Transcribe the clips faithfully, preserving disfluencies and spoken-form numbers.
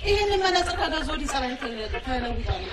ይሄን መነጽር ከገዛው ዲሳራን ተለውጣለች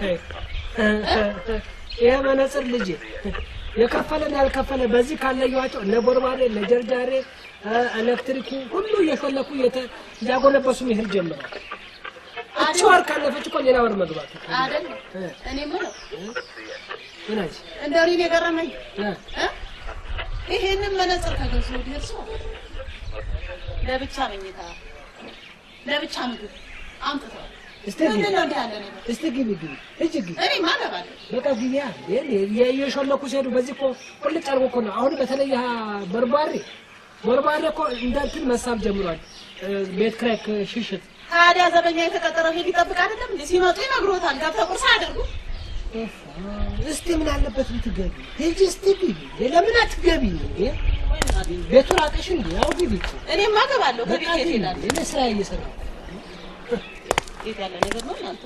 ይሄ መነጽር ልጅ የከፈለና ያልከፈለ በዚህ ካለየዋቸው ለቦርባሬ ለጀርጃሬ ኤሌክትሪኩ ሁሉ የፈለኩ ያጎነበሱ ይሄን ጀምሯል እቺ ወር ካለፈች እኮ ሌላ ወር መግባት አይደል እኔ ምን ነው እናጂ እንደው እኔ ገረመኝ እ ይሄን መነጽር ከገዛው ዲርሶ ለብቻ መኝታ ለብቻ ምግብ አምጥተው እስቲ እስቲ ግቢ ግቢ እጅ ግቢ እኔ ማለባለ በቃ ግቢያ የየሾለኩ ሲሄዱ በዚህ እኮ ቁልጭ አርጎ እኮ ነው አሁን በተለይ በርባሪ በርባሪ እኮ እንደንትን መሳብ ጀምሯል ቤት ክራክ ሽሽት ታዲያ ዘበኛ የተቀጠረው ሄድ ይጠብቅ አይደለም እንዴ ሲመጡ ይነግሮታል ገብተው ቁርስ አያደርጉ እስቲ ምን አለበት ብትገቢ ሂጂ እስቲ ግቢ ለምን አትገቢ እንዴ ቤቱ ራቀሽ እንዴ ያው ግቢ እኔማ ገባለሁ ከቤት ይሄዳል እኔ ስራ እየሰራሁ ይሄ ያለ ነገር ነው እናንተ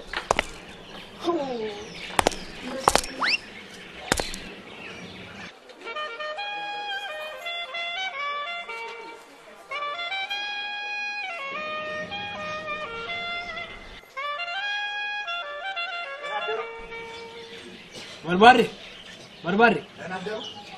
በርባሬ በርባሬ ተናደሩ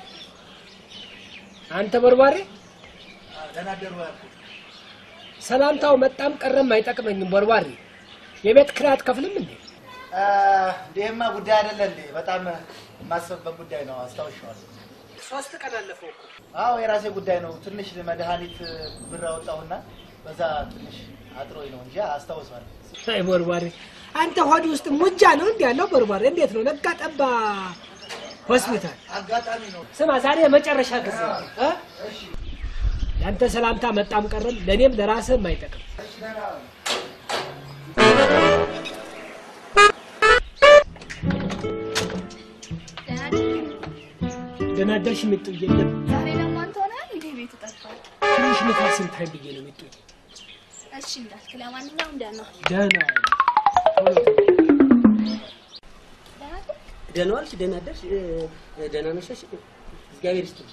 አንተ በርባሬ ተናደሩ ሰላምታው መጣም ቀረም አይጠቅመኝም በርባሬ የቤት ክራት ከፍልም እንዴ አ ደህማ ጉዳይ አይደለ እንዴ በጣም ማሰበብ ጉዳይ ነው አስታውሻለሁ ሶስት ቀን አለፈው እኮ አዎ የራሴ ጉዳይ ነው ትንሽ መድኃኒት ብር አወጣውና በዛ ትንሽ አጥሮኝ ነው እንጂ አስታውሳለሁ አይ በርባሬ አንተ ሆድ ውስጥ ሙጃ ነው እንዴ ያለው በርባሬ እንዴት ነው ነጋ ጠባ ሆስፒታል አጋጣሚ ነው ስማ ዛሬ መጨረሻ ጊዜ እ እሺ ያንተ ሰላምታ መጣም ቀረም ለኔም ለራስህም አይጠቅም ደናደርሽ ምጥዬ ዛሬ ደግሞ አንተ ሆነ እንዴ ቤት ተጣጣው ትንሽ ንፋስን ታይ ብዬ ነው ምጥዬ እሺ እንዳልክ ለማንኛውም ደህና ደህና ደህና ዋልሽ ደህና አደርሽ ደህና ነሽ እግዚአብሔር ይስጥልኝ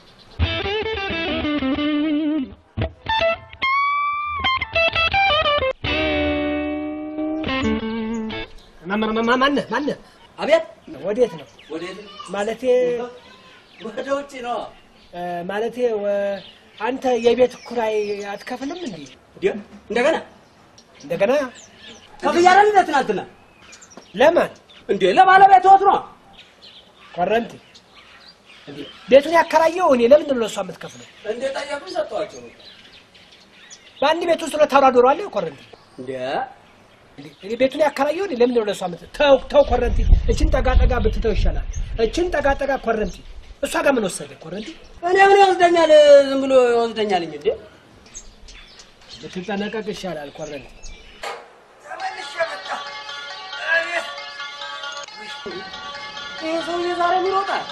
ማማ ማማ ማን ማን አቤት ወዴት ነው ወዴት ማለቴ ወደ ውጪ ነው ማለቴ አንተ የቤት ኩራይ አትከፍልም እንዴ እንደገና እንደገና ከፍያለሁ ለትናንትና ለማን እንዴ ለባለቤት ወጥ ነው ኮረንቲ እንዴ ቤቱን ያከራየው እኔ ለምን ነው እሷ የምትከፍለው እንዴ ታያቁ ሰጣቸው ባንዲ ቤት ውስጥ ለታራዶሩ አለ ኮረንቲ እንዴ እንዴ ቤቱን ያከራየው እኔ ለምን ነው ለሷ የምት ተው ተው ኮረንቲ እቺን ጠጋ ጠጋ ብትተው ይሻላል እቺን ጠጋ ጠጋ ኮረንቲ እሷ ጋር ምን ወሰደ ኮረንቲ እኔ ምን ይወስደኛል ዝም ብሎ ይወስደኛል እንዴ ብትጠነቀቅ ይሻላል ኮረንቲ ተመልሼ መጣ አቤት ይሄ ሰው የዛሬ ይሮጣል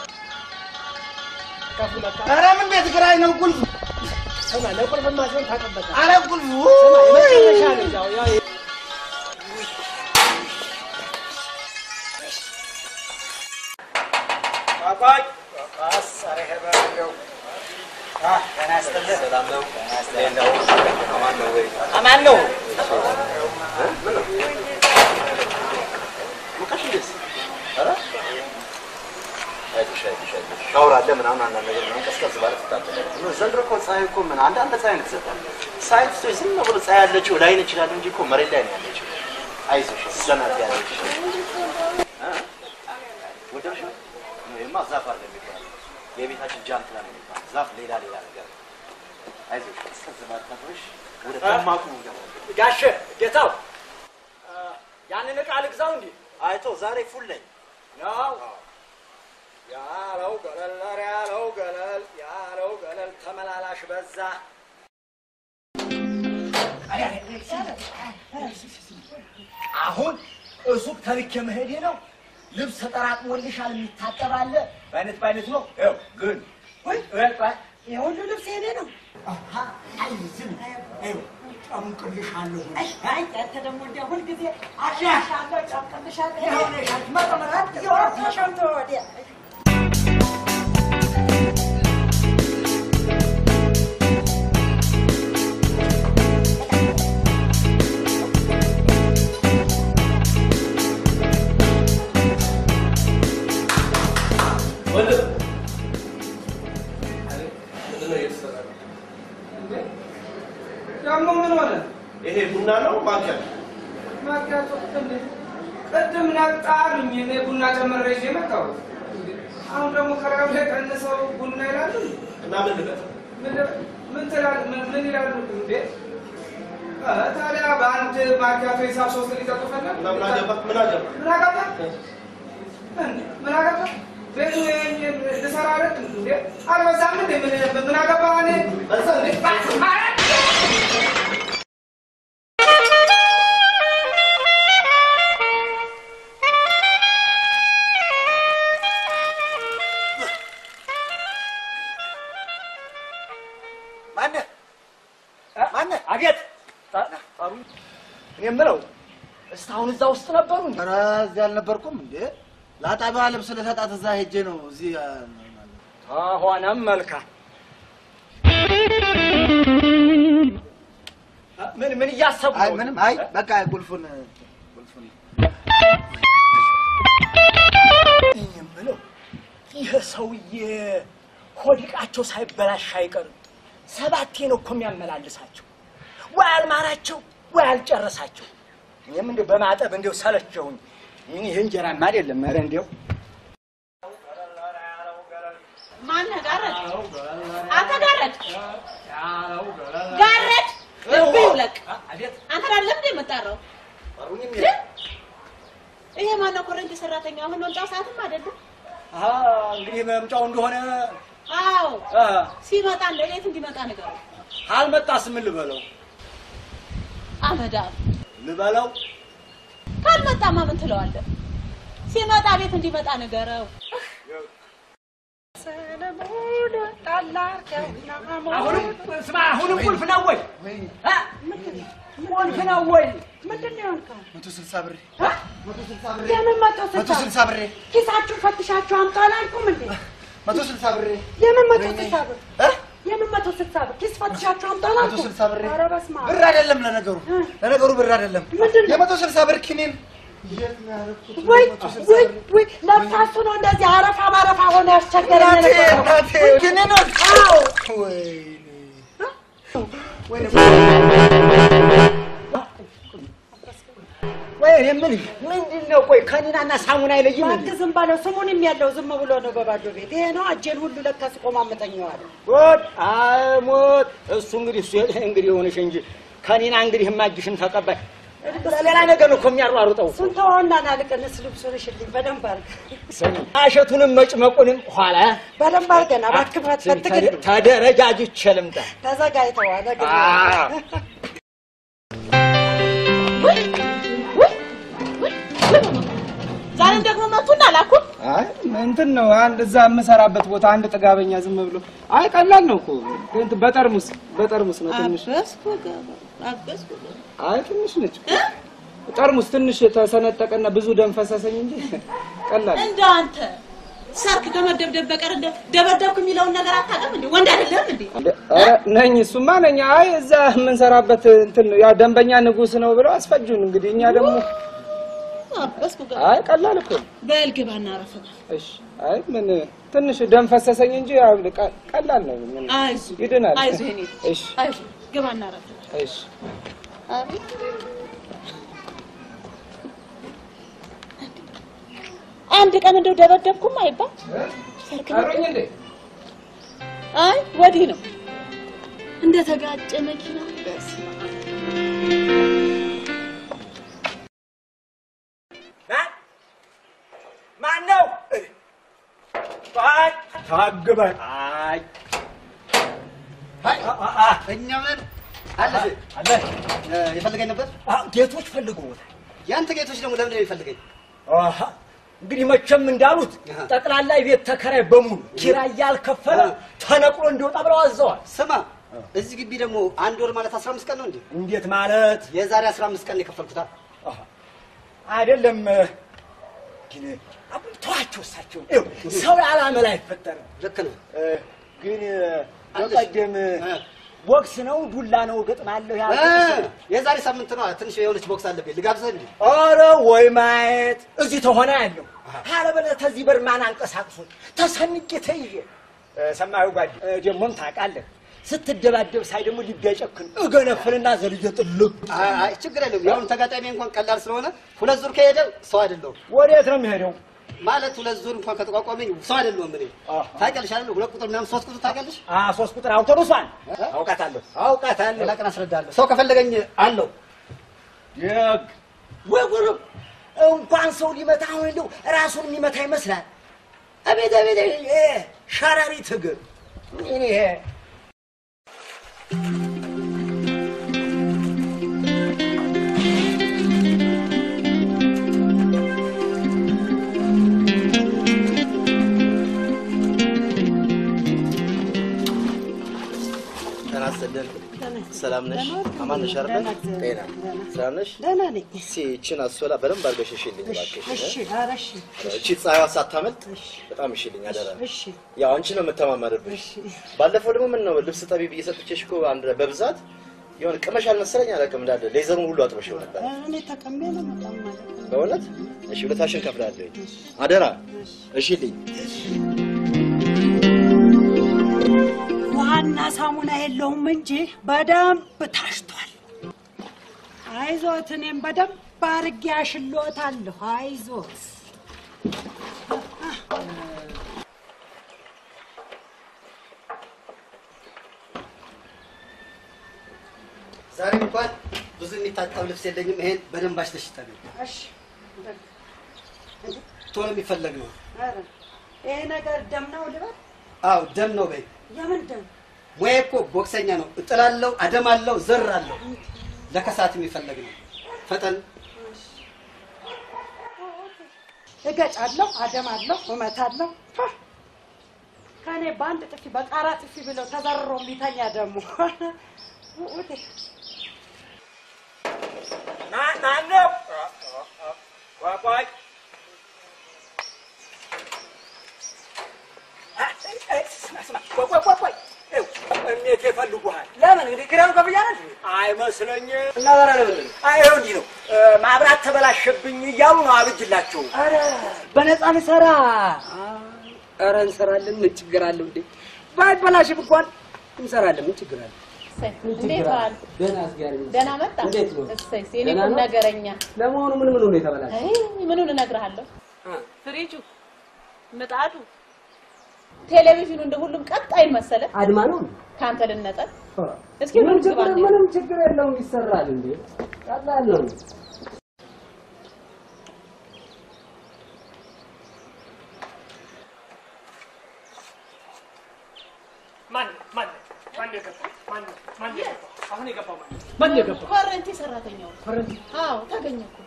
ከፍለታ ኧረ ምን ቤት ግራይ ነው ቁልፍ ሰማ ለቁልፍ ማሽን ታቀበታ ኧረ ቁልፉ ሰማ የመጨረሻ ነው ያው ያው አባይ አሳረ ሄባለው አህ ተናስተለ ሰላም ነው ተናስተለ አማን ነው ወይ አማን ነው ምን ነው ሙቀሽስ አረ አይሽ አይሽ ሻውር አለ ምናምን አንዳንድ ነገር ነው ቀስቀስ ባለ ተጣጣለ ነው ዘንድሮ እኮ ፀሐይ እኮ ምን አንዳንድ ፀሐይ ልትሰጣል ሳይንስ ዝም ብሎ ፀሐይ ያለችው ላይ ነች ይላል እንጂ እኮ መሬት ላይ ነው ያለችው አይዞሽ ዘናት ያለች አ ወደሽ ነው የማ ዛፍ አለ የሚባል የቤታችን ጃንጥላ ነው የሚባል ዛፍ ሌላ ሌላ ነገር አይዞሽ እስከዛው ታጥሽ ወደ ተማቁ ነው ጋሼ ጌታው ያንን ዕቃ ልግዛው እንዴ አይቶ ዛሬ ፉል ነኝ ነው ያለው ገለል ያለው ገለል ያለው ገለል ተመላላሽ በዛ አሁን እሱቅ ተልኬ መሄዴ ነው ልብስ ተጠራቅሞልሻል የሚታጠባለ ባይነት ባይነት ነው ይኸው ግን ወይ ወይ የሁሉ ልብስ ሄደ ነው አሃ አይዝም ይኸው ጨምቅልሻለሁ አይ አይ አንተ ደግሞ እንደ ሁሉ ጊዜ አሻሻለሁ ጨምቅልሻለሁ ይኸው ማጠመራት ይኸው ሻንቶ ወዲያ ነው ማኪያቶ ማኪያቶ ቅድም ናጣሉኝ እኔ ቡና ጨምሬ ይዤ መጣሁ። አሁን ደግሞ ከራብ ላይ ቀንሰው ቡና ይላሉ እና ምን ልበል? ምን ትላል? ምን ይላሉ እንዴ? ታዲያ በአንድ ማኪያቶ ሂሳብ ሶስት ሊጠጡ ፈለግ? ምን አገባ? ምን አገባ? ምን አገባ? ምን አገባ? ቤቱ ይሄን ልሰራ አይደል እንዴ? አልበዛም እንዴ? ምን ምን አገባ? እኔ በዛ እንዴ? አቤት የምለው እስካሁን እዛ ውስጥ ነበሩ እንዴ? ኧረ እዚህ አልነበርኩም እንዴ ላጣባ ልብስ ልሰጣት እዛ ሄጄ ነው እዚህ ሆነም መልካም ምን ምን እያሰቡ አይ ምንም አይ በቃ ቁልፉን ቁልፉን የምለው ይሄ ሰውዬ ሆዲቃቸው ሳይበላሽ አይቀርም ሰባቴ ነው እኮ የሚያመላልሳቸው ወይ አልማራቸው ወይ አልጨረሳቸው እኔም እንደው በማጠብ እንደው ሰለቸውኝ እኔ እንጀራማ አይደለም ኧረ እንደው ማን ጋረድ አንተ ጋረድ ጋረድ ልብይውለቅ አንተ አይደለም እንደ መጣራው ይሄ ማን ኮረንት ሰራተኛ አሁን ወንጫው ሰዓትም አይደለም አሃ እንግዲህ መምጫው እንደሆነ አዎ ሲመጣ ለሌት እንዲመጣ ነገር ካልመጣስ ምን ልበለው አመዳ ልበለው ካልመጣማ ምን ትለዋለህ ሲመጣ ቤት እንዲመጣ ነገረው ሰለሞን ጣላርከው አሁን ስማ አሁን ቁልፍ ነው ወይ አ ቁልፍ ነው ወይ ምንድነው ያልከው መቶ ስልሳ ብር መቶ ስልሳ ብር የምን መቶ ስልሳ ብር ኪሳችሁ ፈትሻችሁ አምጡ አላልኩም እንዴ መቶ ስልሳ ብር የምን መቶ ስልሳ ብር እ የምን መቶ ስልሳ ብር ኪስ ፈትሻችሁ አምጡ አላልኩም መቶ ስልሳ ብር ኧረ በስመ አብ ብር አይደለም ለነገሩ ለነገሩ ብር አይደለም የመቶ ስልሳ ብር ኪኒን ወይ ወይ ወይ ለታሱ ነው እንደዚህ አረፋ ማረፋ ሆነ ያስቸገረኝ ናቴ ኪኒን ነው አው ወይ ወይ ወይ የምን ምንድነው ቆይ ከኒናና ሳሙና አይለይም እንዴ ዝም ባለው ስሙንም ያለው ዝም ብሎ ነው በባዶ ቤት ይሄ ነው አጀል ሁሉ ለካስ ቆማመጠኛዋል ወድ አሞት እሱ እንግዲህ እሱ እንግዲህ ሆነሽ እንጂ ከኒና እንግዲህ ማጅሽን ተቀባይ ሌላ ነገር ነው የሚያሯሩጠው ስንተውና ናልቀንስ ልብሱን ሽልኝ በደንብ አድርግ አሸቱንም መጭመቁንም ኋላ በደንብ አድርገና ባክፋት ፈትግል ተደረጃጅቼ ልምጣ ተዘጋጅተዋል ነገር ዛሬ ደግሞ መጡና አላኩ አይ እንትን ነው አንድ እዛ የምሰራበት ቦታ አንድ ጥጋበኛ ዝም ብሎ አይ ቀላል ነው እኮ እንትን በጠርሙስ በጠርሙስ ነው ትንሽ አበስኩ አበስኩ አይ ትንሽ ነች ጠርሙስ ትንሽ ተሰነጠቀና ብዙ ደም ፈሰሰኝ እንጂ ቀላል እንደው አንተ ሰርክ ከመደብደብ በቀር እንደ ደበደብኩ የሚለውን ነገር አታውቅም እንዴ ወንድ አይደለም እንዴ አረ ነኝ እሱማ ነኝ አይ እዛ የምንሰራበት እንትን ያ ደንበኛ ንጉስ ነው ብለው አስፈጁን እንግዲህ እኛ ደግሞ አበስኩ አይ ቀላል እኮ በልግባና አረፈና እሺ አይ ምን ትንሽ ደም ፈሰሰኝ እንጂ ያው ቀላል ነው ምን አይዞ ይድናል አይዞ እኔ እሺ አይዞ ግባና አረፈና እሺ አቤት አንድ ቀን እንደው ደበደብኩም አይባል ሰርክ ነው እንዴ አይ ወዲህ ነው እንደ ተጋጨ መኪና በስማ ማነው አይ ታግበ አይ አይ እኛ ምን አለ አለ ይፈልገኝ ነበር ጌቶች ፈልገውታል ያንተ ጌቶች ደግሞ ለምን ይፈልገኝ አሃ እንግዲህ መቼም እንዳሉት ጠቅላላ ቤት ተከራይ በሙሉ ኪራይ ያልከፈለ ተነቅሎ እንዲወጣ ብለው አዘዋል ስማ እዚህ ግቢ ደግሞ አንድ ወር ማለት አስራ አምስት ቀን ነው እንዴ እንዴት ማለት የዛሬ አስራ አምስት ቀን የከፈልኩት አሃ አይደለም ግን አብቷቸው ሳቸው ሰው ያላመላ አይፈጠርም ልክ ነው ግን በቀደም ቦክስ ነው ዱላ ነው ገጥማለሁ ያ የዛሬ ሳምንት ነው ትንሽ የሆነች ቦክስ አለብኝ ልጋብዘህ እንዴ አረ ወይ ማየት እዚህ ተሆነ ያለው አለበለ ተዚህ በርማን አንቀሳቅሶ ተሰንቄ ተይዤ ሰማዩ ጓድ ደሞም ታውቃለህ ስትደባደብ ሳይ ደግሞ ሊጋጨክን እገነፍንና ዘልጀ ጥልቅ አይ ችግር የለውም ያው ተጋጣሚ እንኳን ቀላል ስለሆነ ሁለት ዙር ከሄደ ሰው አይደለም ወዴት ነው የሚሄደው ማለት ሁለት ዙር እንኳን ከተቋቋመኝ ሰው አይደለም ምን ታውቂያለሽ አይደል ሁለት ቁጥር ምናምን ሶስት ቁጥር ታውቂያለሽ አ ሶስት ቁጥር አውቶቡሷን አውቃታለሁ አውቃታለሁ ለቀን አስረዳለሁ ሰው ከፈለገኝ አለው የግ ወጉሩ እንኳን ሰው ሊመታ ነው እንደው ራሱን የሚመታ ይመስላል አቤት አቤት እ ሻራሪ ትግር እኔ ይሄ ሰላም ነሽ አማን ነሽ አይደል ጤና ሰላም ነሽ ደህና ነኝ እሺ እቺን አስወላ በደንብ አድርገሽ እሺልኝ እባክሽ እሺ አረሽ እቺ ፀሐይዋ ሳታመልጥ በጣም እሺልኝ አደራ እሺ ያው አንቺ ነው የምተማመርብሽ ባለፈው ደግሞ ምን ነው ልብስ ጠቢብ እየሰጥቼሽ እኮ አንድ በብዛት የሆነ ቅመሽ አልመሰለኝ አላውቅም እንዳለ ሌዘሩን ሁሉ አጥበሽው ነበር እኔ ተቀምጬ ነው በጣም ማለት ነው በእውነት እሺ ሁለታሽን ከፍላለሁ አደራ እሺልኝ ዋና ሳሙና የለውም እንጂ በደንብ ታሽቷል አይዞት እኔም በደንብ አድርጌ አሽሎታለሁ አይዞት ዛሬ እንኳን ብዙ የሚታጠብ ልብስ የለኝም ይሄን በደንብ አሽተሽተኝ እሺ ቶሎ የሚፈለግ ነው አረ ይሄ ነገር ደም ነው ልበል አው ደም ነው በይ የምን ደም ወይ እኮ ቦክሰኛ ነው እጥላለሁ አደማለሁ ዘራለሁ ለከሳት የሚፈለግ ነው ፈጠን እገጫለሁ አደማለሁ እመታለሁ ከኔ ባንድ ጥፊ በቃራ ጥፊ ብለው ተዘርሮ የሚተኛ ደግሞ ወዴ ና ና ነው ዋቋይ ቆይ ቆይ እኔት ይፈልጉሃል ለምን እንግዲህ ግራም ከብያለሽ አይመስለኝ እና ዛሬ ለምን አይው እንዴ ነው ማብራት ተበላሸብኝ እያሉ ነው አብጅላችሁ አረ በነፃ ልሰራ አረ እንሰራለን ምን ችግር አለው እንዴ ባይበላሽም እንኳን እንሰራለን ምን ችግር አለው እንዴት ዋል ደህና አስጋሪ ደህና መጣ እንዴት ነው እሰይ ሲኔ ነገረኛ ለመሆኑ ምን ምን ነው የተበላሽ አይ ምኑን እነግርሃለሁ ፍሪጁ ምጣዱ ቴሌቪዥኑ እንደ ሁሉም ቀጣይ መሰለ አድማ ነው ካንተ ልነጠል እስኪ ምን ችግር ምንም ችግር የለውም ይሰራል እንዴ ቀላል ነው ማን ማን ማን የገባ ማን ማን የገባ አሁን የገባው ማን ማን የገባ ኮረንቲ ሰራተኛው ኮረንቲ አዎ ታገኘኩ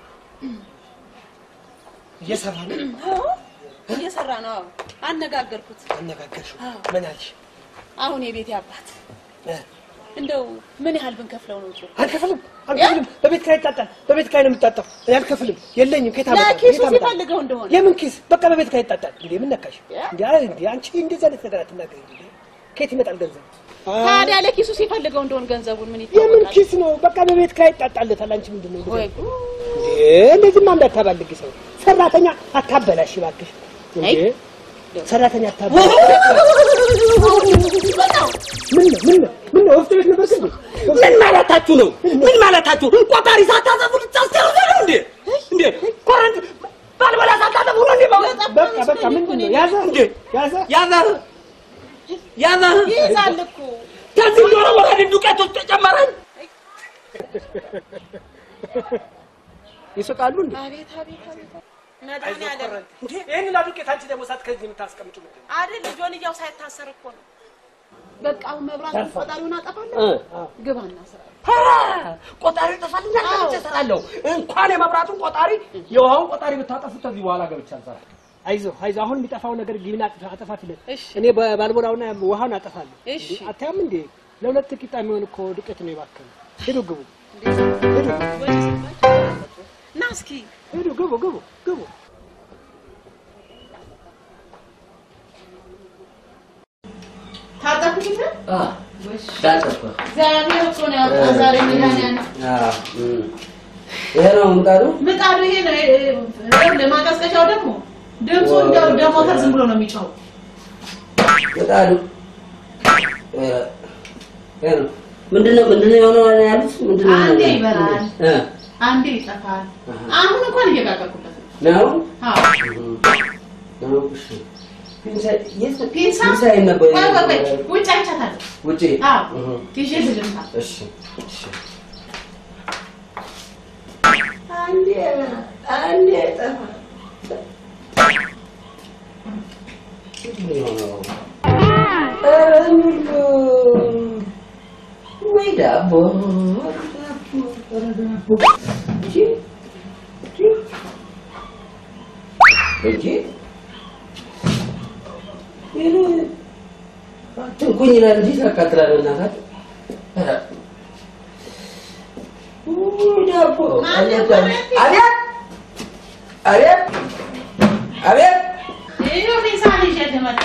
እየሰራ ነው አዎ እየሰራ ነው አዎ አነጋገርኩት አነጋገርሽ ምን አልሽ አሁን የቤት ያባት እንደው ምን ያህል ብንከፍለው ነው ጥሩ አልከፍልም አልከፍልም በቤት ካይ ታጣል በቤት ካይ ነው የምታጣው እኔ አልከፍልም የለኝም ከታ መጣ ለኪሱ ሲፈልገው እንደሆነ የምን ኪስ በቃ በቤት ካይ ታጣል እንዴ ምን ነካሽ እንዴ እንዴ አንቺ እንደዛ ነገር አትናገሪ እንዴ ከየት ይመጣል ገንዘብ ታዲያ ለኪሱ ሲፈልገው እንደሆነ ገንዘቡን ምን ይታወቃል የምን ኪስ ነው በቃ በቤት ካይ ታጣለታል አንቺ ምንድነው ወይ እንዴ እንደዚህ ማን እንዳታባልግ ሰው ሰራተኛ አታበላሽ እባክሽ እንዴ ሰራተኛ አታበላሽ ምን ነው ምን ነው ምን ነው ወፍተሽ ነበር እንዴ ምን ማለታችሁ ነው ምን ማለታችሁ ቆጣሪ ሳታዘፉ ልታስተሩ ነው እንዴ እንዴ ኮረንት ባልበላ ሳታዘፉ ነው እንዴ በቃ በቃ ምንድነው ያዘ እንዴ ያዘ ያዘ ያዘ ይዛል እኮ ከዚህ ዶሮ ወራድ ዱቄት ውስጥ ተጨመረን ይስቃሉ እንዴ አቤት አቤት አቤት መዳን ያለ እንዴ ይሄን ላዱቄት አንቺ ደግሞ ሳት ከዚህ የምታስቀምጪ ምንድን ነው አይደል ጆንያው ሳይታሰር እኮ ነው በቃ መብራት ቆጣሪውን አጠፋለሁ ግባና ስራ ቆጣሪ ተፈልኛ ተሰራለሁ እንኳን የመብራቱን ቆጣሪ የውሃውን ቆጣሪ ብታጠፉት ከዚህ በኋላ ገብቻ አልሰራ አይዞ አይዞ አሁን የሚጠፋው ነገር ግቢና አጠፋትለት እኔ ባልቦላውና ውሃውን አጠፋለሁ እሺ አታም እንዴ ለሁለት ቂጣ የሚሆን እኮ ዱቄት ነው ይባከነ ሄዱ ግቡ ሄዱ ናስኪ ሄዱ ግቡ ግቡ ግቡ ታጣኩት አ ታጣኩ ዛሬ እኮ ነው ዛሬ ሚላኒያ አ ይሄ ነው ምጣዱ ምጣዱ ይሄ ነው ለማቀስቀሻው ደግሞ ድምፁ እንደው ደሞተር ዝም ብሎ ነው የሚጫው ምጣዱ ምንድነው ምንድነው የሆነው ያሉት? ምንድነው? አንዴ ይበራል አንዴ ይጠፋል። አሁን እንኳን እየጋጋኩበት ነው። አዎ ነው። እሺ ፒንሳ የት ፒንሳ ነበር? ውጭ አይቻታለሁ። ውጭ? አዎ ይዤ ልምጣ። እሺ እሺ አንዴ አንዴ ጠፋ። አረምሎ ወይ ዳቦ እጂ እጂ ይሄ ትንኩኝ ይላል እንጂ ታካትላለህ እናታት ኧረ ዳቦ አቤት አቤት አቤት ይሄ ቢሳኒ ጀደመጣ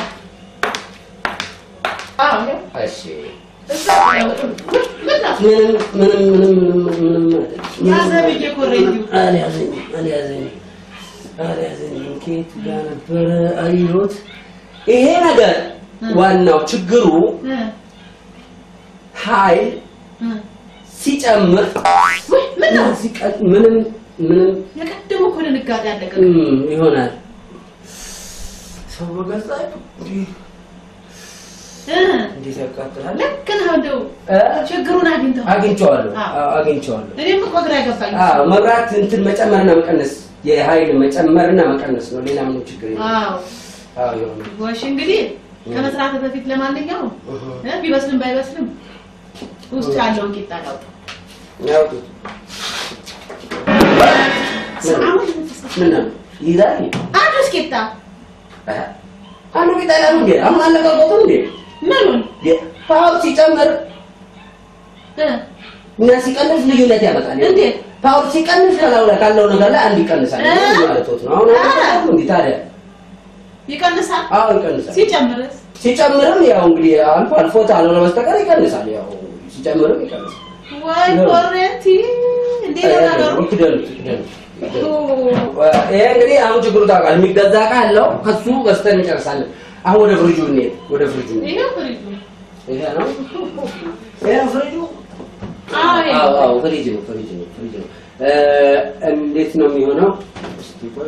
አዎ እሺ ምንም ምንም ምንም ምንም ያዘብዬ ኮረጁ አልያዘኝ አልያዘኝ አልያዘኝ ከየት ጋር ነበረ አየሁት። ይሄ ነገር ዋናው ችግሩ ኃይል ሲጨምር ምንም ሲቀጥ ምንም ምንም የቀደሙ እኮ ንጋት ያለቀ ይሆናል ሰው በገዛ እንዴት ያቃጥላል? ልክ ነው። እንደው ችግሩን አግኝተው አግኝቼዋለሁ አግኝቼዋለሁ። እኔም እኮ ግራ ገባኝ። አዎ መብራት እንትን መጨመርና መቀነስ የኃይል መጨመርና መቀነስ ነው። ሌላ ምንም ችግር የለም። አዎ አዎ ይሆናል። ወሽ እንግዲህ ከመስራት በፊት ለማንኛውም ቢበስልም ባይበስልም ውስጥ ያለውን ቂጣ አውጣ ያው ምን ነው ይላል አዲስ ቂጣ አንዱ ቂጣ ያለው እንዴ አሁን አለቀቀው እንዴ ምኑን ፓወር ሲጨምር እና ሲቀንስ ልዩነት ያመጣል። እንዴ ፓወር ሲቀንስ ካለው ካለው ነገር ላይ አንድ ይቀንሳል ማለት ነው። አሁን አሁን እንዴ ታዲያ ይቀንሳል? አዎ ይቀንሳል። ሲጨምርስ? ሲጨምርም ያው እንግዲህ አልፎ አልፎ ታልሆነ በስተቀር ይቀንሳል። ያው ሲጨምርም ይቀንሳል። ወይ ኮረንቲ እንዴ ነገሩ ይክደል ይክደል ይሄ እንግዲህ አሁን ችግሩ ታውቃለህ። የሚገዛ ካለው ከሱ ገዝተን እንጨርሳለን። አሁን ወደ ፍሪጁ እንሂድ። ወደ ፍሪጁ ይሄ ፍሪጁ ይሄ ነው ይሄ ፍሪጁ አዎ አዎ ፍሪጅ ነው ፍሪጅ ነው ፍሪጅ ነው። እንዴት ነው የሚሆነው? እስቲ ቆይ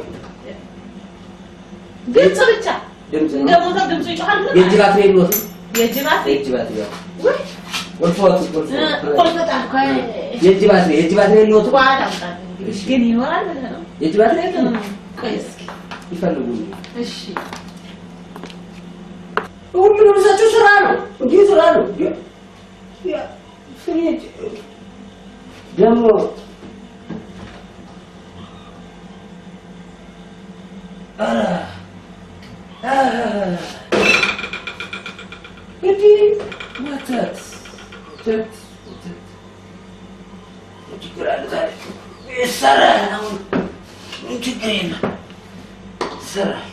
ድምጽ ብቻ ድምጽ ነው እንደሞታ ድምጽ ይጮሃል። የእጅ ባትሪ የለውም? የእጅ ባትሪ የእጅ ባትሪ ወይ ወልፎት ወልፎት ቆልፈታ ቆይ የእጅ ባትሪ የእጅ ባትሪ የለውም? ዋዳ ግን ይኖራል ማለት ነው። የእጅ ባትሪ የለውም? ቆይ እስኪ ይፈልጉ። እሺ ሁሉም ልብሳቸው ስራ ነው እንዴ ስራ ነው ያ ፍሪጅ ደግሞ አራ አራ እንዴ ወተት ወተት ችግር አለ ዛሬ ይሰራል። አሁን ምን ችግር የለም ይሰራል።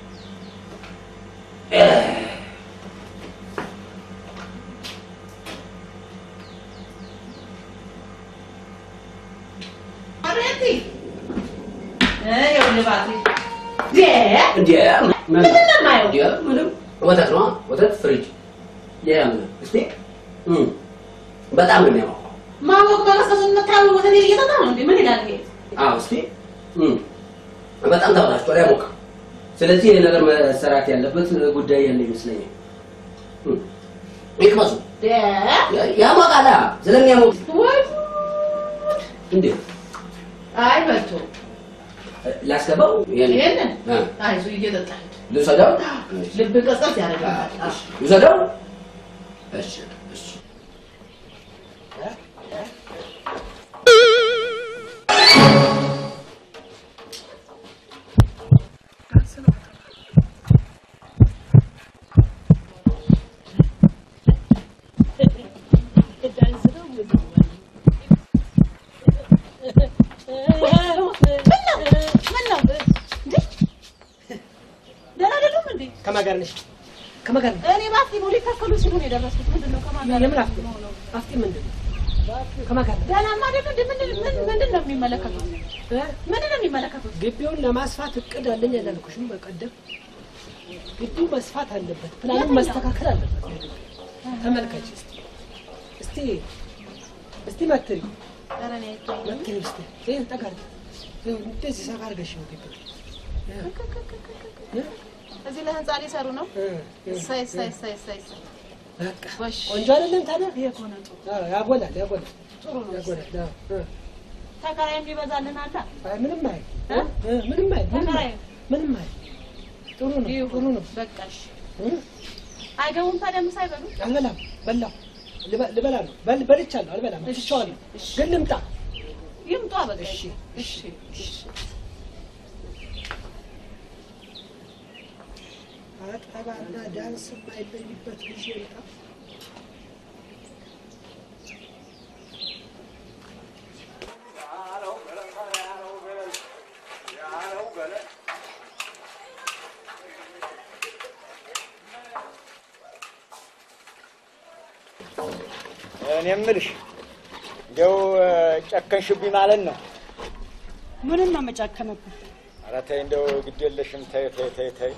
ምንም ወተት ነው ወተት ፍሪጅ ያም እስቲ በጣም ነው የሚያው ማወቅ ባለሰሱ መታው ወተት እየተጣ ነው እንዴ ምን ይላል ይሄ? አዎ እስቲ በጣም ተበላሽቷል ያሞቃ። ስለዚህ ይሄ ነገር መሰራት ያለበት ጉዳይ ያለ ይመስለኛል። ይክማሱ ያሞቃላ ስለሚያሞቅ ወይ እንዴ አይ በቶ ላስገባው ይሄን አይዞ እየጠጣ ልውሰደው ልብ ቀጸት ያደርጋል። ልውሰደው እሺ እሺ ከማጋርነሽ ከማጋር እኔ ባፍቲ ነው ሊከፈሉ ሲሉ ነው የደረስኩት። ምንድነው ከማጋር የምን አፍቲ አፍቲ ምንድነው ከማጋር ደህናማ አይደል እንዴ? ምን ምንድን ነው የሚመለከቱት? ምንድን ነው የሚመለከቱት? ግቢውን ለማስፋት እቅድ አለኝ ያላልኩሽም በቀደም ግቢው መስፋት አለበት፣ ፕላኑ መስተካከል አለበት። ተመልከች እስቲ እስቲ እስቲ መትሪ ኧረ እኔ አይታየኝም። መትሪ እስቲ ይሄን ጠጋር እንደዚህ ሰፋ አድርገሽ ነው ግቢ እዚህ ለህንጻ ሊሰሩ ነው። እሰይ እሰይ እሰይ እሰይ እሰይ በቃ ቆንጆ አይደለም ታዲያ? ይሄ እኮ ነው ጥሩ። አዎ ያጎላል ያጎላል ጥሩ ነው ያጎላል። አዎ ተከራይም ሊበዛልን አለ። አይ ምንም አይ ምንም አይ ተከራይ ምንም አይ ጥሩ ነው ጥሩ ነው። በቃ እሺ አይገቡም ታዲያ ምሳ አይበሉ? አልበላም በላው ልበላ ነው በል በልቻለሁ አልበላም ትቼዋለሁ ግን ልምጣ ይምጣ በቃ እሺ እሺ እሺ አጠባና ዳንስ የማይለይበት ጊዜ ይምጣ እኔ የምልሽ እንደው ጨከንሽብኝ ማለት ነው። ምን ነው መጨከነብህ? ኧረ ተይ እንደው ግድ የለሽም ተይ ተይ ተይ ተይ።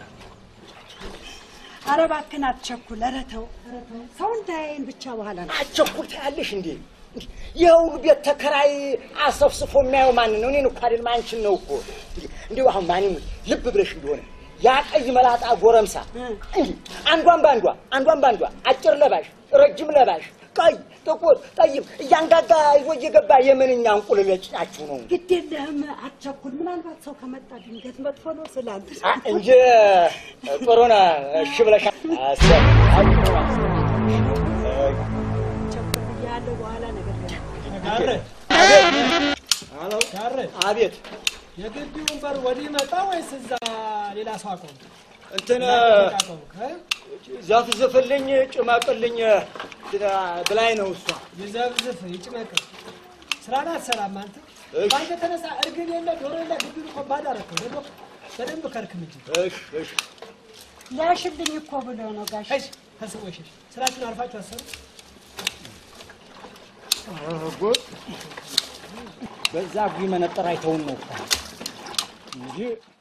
ኧረ እባክህን አትቸኩል። ኧረ ተው ኧረ ተው ሰው እንዳያየን ብቻ በኋላ ነው። አትቸኩል ታያለሽ እንዴ? የሁሉ ቤት ተከራይ አሰፍስፎ የሚያየው ማን ነው? እኔን እኮ አይደለም አንቺን ነው እኮ። እንደው አሁን ማንም ልብ ብለሽ እንደሆነ ያ ቀይ መላጣ ጎረምሳ እንዴ አንዷን ባንዷ አንዷን ባንዷ አጭር ለባሽ ረጅም ለባሽ ቀይ ጥቁር ጠይም እያንጋጋ ይዞ እየገባ የምንኛ እንቁልለጭ ናችሁ ነው። ግድ የለህም አትቸኩል። ምናልባት ሰው ከመጣ ድንገት መጥፎ ነው ስላንተ እንጂ ጥሩ ነው። እሺ ብለሽ አሰብ ያለው በኋላ ነገር ጋር አሎ ጋር አቤት የግቢውን በር ወዲህ መጣ ወይስ እዛ ሌላ ሰው አቆም? እንትን ዘፍዝፍልኝ ጭመቅልኝ ብላኝ ነው እሷ። ይዘፍዝፍ ይጭመቅ ስራና ሰላም አንተ ባንተ ተነሳ እርግብ የለ ዶሮ የለ ግቢውን እኮ ባዳ አደረከው። ደግሞ በደንብ ከርክም እንጂ እሺ እሺ ላሽልኝ እኮ ብሎ ነው ጋሽ። እሺ ተሰውሽ ስራችሁን አርፋችሁ አሰሩ። አጎ በዛ ጉይ መነጠር አይተውን ነው እኮ እንጂ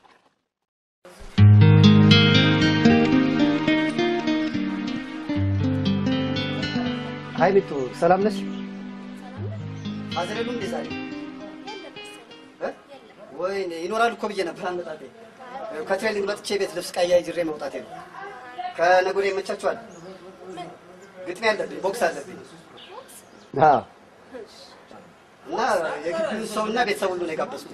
ሃይ ቤቱ ሰላም ነሽ? አዝረሉ እንዴ ዛሬ ወይኔ ይኖራል እኮ ብዬ ነበር አመጣጤ ከትሬኒንግ መጥቼ ቤት ልብስ ቀያይሬ መውጣቴ ነው። ከነገ ወዲያ ይመቻችኋል? ግጥሚያ አለብኝ፣ ቦክስ አለብኝ። አዎ እና የግቢውን ሰውና ቤተሰብ ሁሉ ነው የጋበዝኩት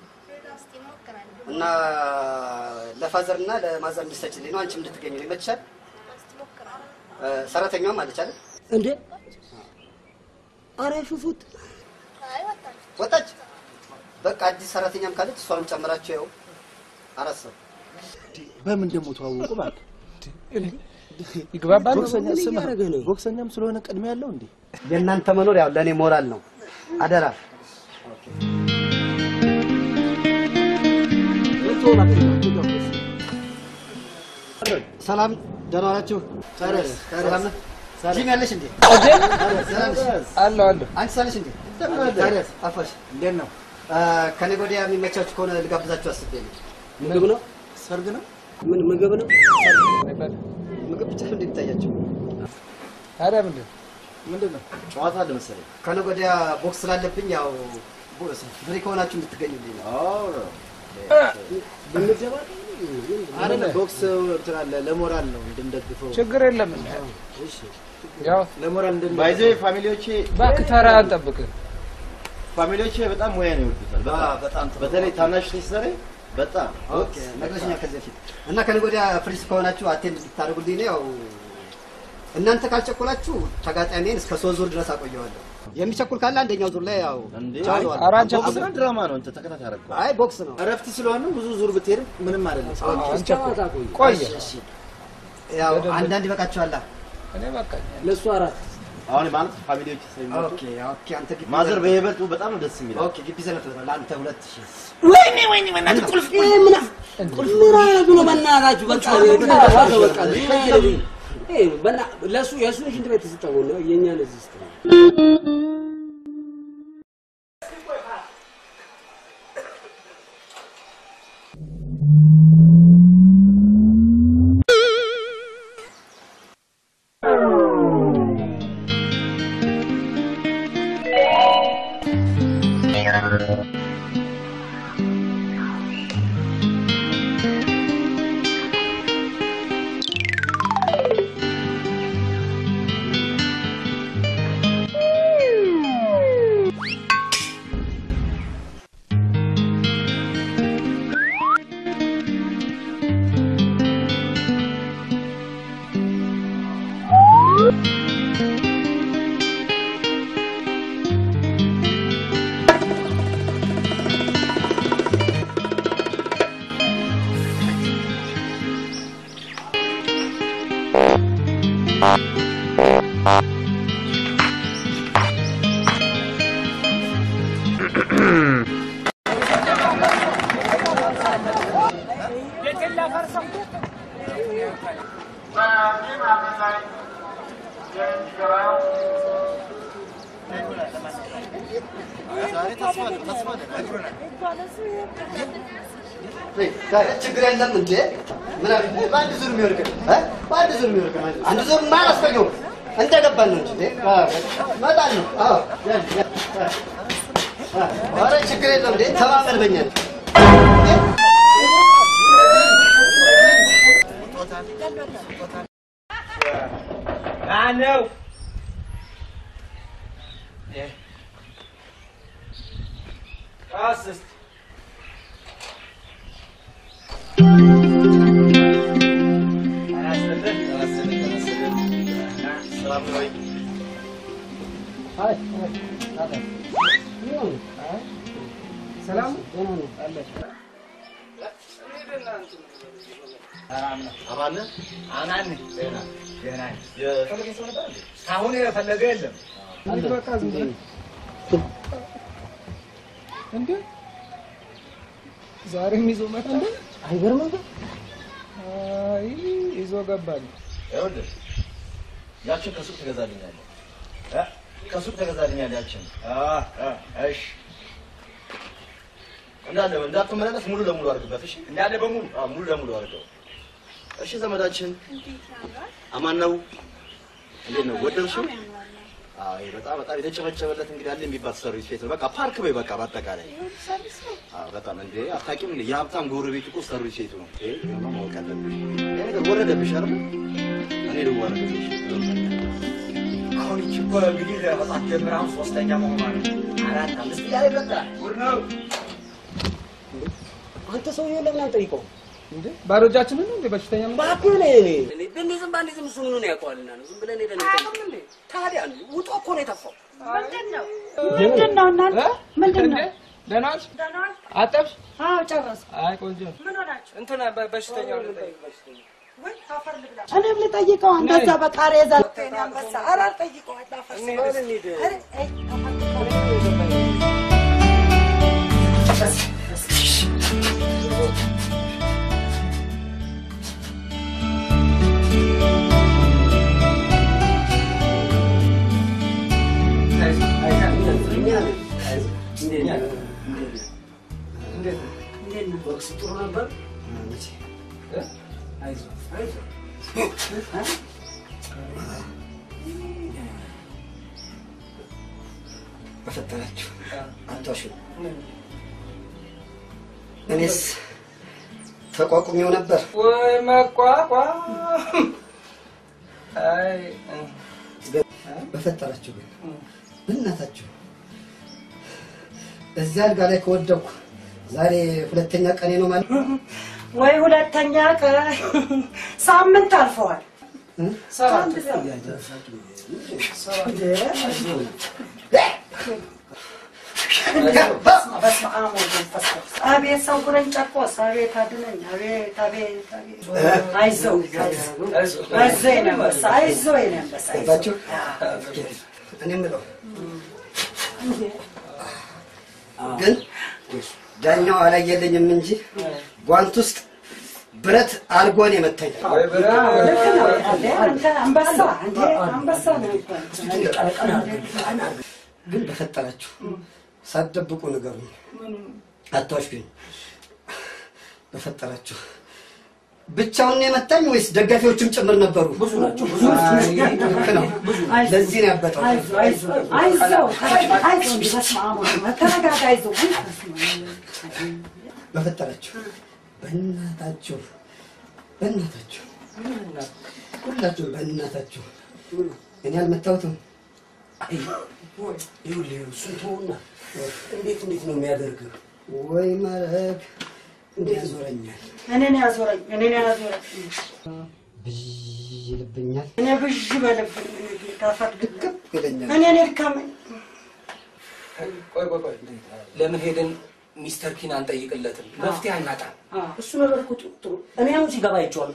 እና ለፋዘርና ለማዘር እንድትሰጪልኝ ነው። አንቺም እንድትገኝ ነው። ይመችሻል? ሰራተኛውም አለች አይደል እንዴ? ኧረ ሹፉት ወጣች። በቃ አዲስ ሰራተኛም ካለች እሷንም ጨምራችሁ ያው አራት ሰው። በምን ደግሞ ተዋወቁ ማለት ይግባባል። ቦክሰኛም ስለሆነ ቅድሚያ ያለው እንዴ? የእናንተ መኖር ያው ለኔ ሞራል ነው። አደራ ሰላም ደህና ዋላችሁ? ታረስ ሰላም ነው? ጂም ያለሽ እንዴ? አሎ አሎ አንቺ ሳለሽ እንዴ? ታረስ አፋሽ እንዴት ነው? ከነገ ወዲያ የሚመቻችሁ ከሆነ ልጋብዛችሁ አስቤ ነው። ምግብ ነው? ሰርግ ነው? ምን ምግብ ነው? ምግብ ብቻ እንዴት ታያችሁ? ታዲያ ምንድን ምንድን ነው? ጨዋታ አለ መሰለኝ። ከነገ ወዲያ ቦክስ ስላለብኝ ያው ፍሪ ከሆናችሁ እንድትገኙልኝ ነው። አዎ ብንገባ አይደለ ቦክስ እንትን አለ ለሞራል ነው እንድንደግፈው። ችግር የለም። እሺ ያው ለሞራል እንድንደግፈው ባይዘ ፋሚሊዎቼ ባክተራ አንጠብቅ። ፋሚሊዎቼ በጣም ሙያ ነው ይወዱታል። በጣም በተለይ ታናሽ ሲሰሪ በጣም ኦኬ ነግረሽኛ ከዚህ በፊት እና ከነገ ወዲያ ፍሪስ ከሆናችሁ አቴንድ እንድታደርጉልኝ ነው። ያው እናንተ ካልቸኮላችሁ ተጋጣሚን እስከ ሶስት ዙር ድረስ አቆየዋለሁ። የሚቸኩል ካለ አንደኛው ዙር ላይ ያው ቻው አራንቻ ቦክስ ድራማ ነው። እንተ ተከታታይ አረጋው። አይ ቦክስ ነው። እረፍት ስለሆነ ብዙ ዙር ብትሄድ ምንም አይደለም። ቆይ እሺ ያው አንዳንድ ይበቃችኋል። እኔ በቃኝ። ለሱ አራት አሁን ማለት ፋሚሊዎች ስለሚመጡ ኦኬ ኦኬ አንተ ግቢ ማዘር በይበልጡ በጣም ነው ደስ የሚለው። ኦኬ ግቢ ሰለፍ ነው ለአንተ ሁለት ሺህ ወይኔ ወይኔ ወይኔ ቁልፍ ምን ቁልፍ ምን አረጉ ነው በእናታችሁ? በቃ በቃ ይሄ በእና ለሱ የሱ ሽንት ቤት ተሰጠው ነው የኛን እዚህ ስትል ያፈርሰው ዛሬ ተስፋ ተስፋ ችግር የለም እንዴ? ምን አለ በአንድ ዙር የሚወርቅ እ በአንድ ዙር የሚወርቅ ማለት አንድ ዙር ማላስፈየው እንደገባን ነው እንጂ መጣን ነው። አዎ ኧረ ችግር የለም እንዴ? ተማመን በእኛ ማነው? አስስት ሰላም አማን አማን ደህና ደህና የፈለገ ሰው ነበር እንዴ? አሁን የፈለገ የለም። በቃ ዝም ብለህ እንዴ ዛሬም ይዞ መጣ እንዴ? አይገርምም? አይ ይዞ ገባል። ይኸውልህ ያችን ከሱቅ ትገዛልኛለህ እ ከሱቅ ትገዛልኛለህ ያችን። አዎ እሺ እንዳለ እንዳትመለስ ሙሉ ለሙሉ አድርግበት። እሺ እንዳለ በሙሉ አዎ ሙሉ ለሙሉ አድርገው። እሺ ዘመዳችን አማን ነው። እንዴት ነው ወደድሽው? አዎ ይሄ በጣም በጣም የተጨበጨበለት እንግዲህ አለ የሚባል ሰርቪስ ቤት ነው። በቃ ፓርክ በይ በቃ በአጠቃላይ አዎ በጣም እንዴ አታውቂም እንዴ? የሀብታም ጎረቤት እኮ ሰርቪስ ቤቱ ነው። ይሄ ነው ማወቅ አለብሽ። ይሄ ነገር ወረደብሽ አይደል? እኔ ደግሞ ወረደብሽ። አሁን እቺ እኮ እንግዲህ ለመጣት ጀምራ አሁን ሶስተኛ መሆኗ ነው። አራት አምስት እያለ ይቀጥላል። ጉድ ነው። አንተ ሰውዬው ለምን አንጠይቀው እንዴ? ባዶ እጃችንን ነው እንዴ በሽተኛ ምን ባክህ ነህ እኔ እኔ ግን ዝም ባንዴ ዝም እሱን ነው ያውቀዋልና ነው ዝም ብለን ሄደን እንጠይቅ። ታዲያ ውጦ እኮ ነው የጠፋው። ምንድነው ምንድነው እናንተ ምንድነው? ደህና ነሽ? አጠብሽ? አዎ ጨረስኩ። አይ ቆንጆ ምን ሆናችሁ? እንትና በሽተኛው ልጠይቅ። ወይ አፈር ልብላ። እኔም ልጠይቀው እንደዛ በቃሬዛ ተኛ አንበሳ ኧረ ጠይቀው አላፈር እንሂድ እንሂድ ኧረ አይ በፈጠራችሁ አታሹ። እኔስ ተቋቁሜው ነበር ወይ መቋቋም። አይ በፈጠራችሁ ግን በእናታችሁ እዚያ አልጋ ላይ ከወደኩ ዛሬ ሁለተኛ ቀኔ ነው ማለት ወይ ሁለተኛ ቀን ሳምንት አልፈዋል። ሰባት አቤት ሰውረኝ ጨርቆስ አቤት አድነኝ አቤት አቤት አቤት አይዞህ አይዞህ የኔ አንበሳ አይዞህ የኔ አንበሳ አይዞህ። እኔ የምለው ግን ዳኛው አላየልኝም እንጂ ጓንት ውስጥ ብረት አልጎን የመታኝ አንበሳ እንዴ አንበሳ ነው። ግን በፈጠራችሁ ሳትደብቁ ንገሩኝ። አታውሽኝ። በፈጠራችሁ ብቻውን የመታኝ ወይስ ደጋፊዎችም ጭምር ነበሩ? ብዙ ናቸው። ብዙ ነው። ለዚህ ነው ያበጠው። አይዞህ አይዞህ አይዞህ ተረጋጋ። አይዞህ በፈጠራችሁ በእናታችሁ በእናታችሁ ሁላችሁ በእናታችሁ እኔ አልመታሁትም። ይኸውልህ እሱን ተውና እንዴት እንዴት ነው የሚያደርግህ? ወይ ማረግ እንዴት ያዞረኛል? እኔን ያዞረኝ እኔን ያዞረኝ ብዥ ይልብኛል። እኔ ብዥ በልብኝ ታፈር ድቅብ ይለኛል። እኔ ልካመኝ። ቆይ ቆይ ቆይ ለምን ሄደን ሚስተር ኪን አንጠይቅለትም? መፍትሄ አናጣም። እሱ ነገር እኮ ጥሩ። እኔ አሁን ሲገባ አይቼዋለሁ።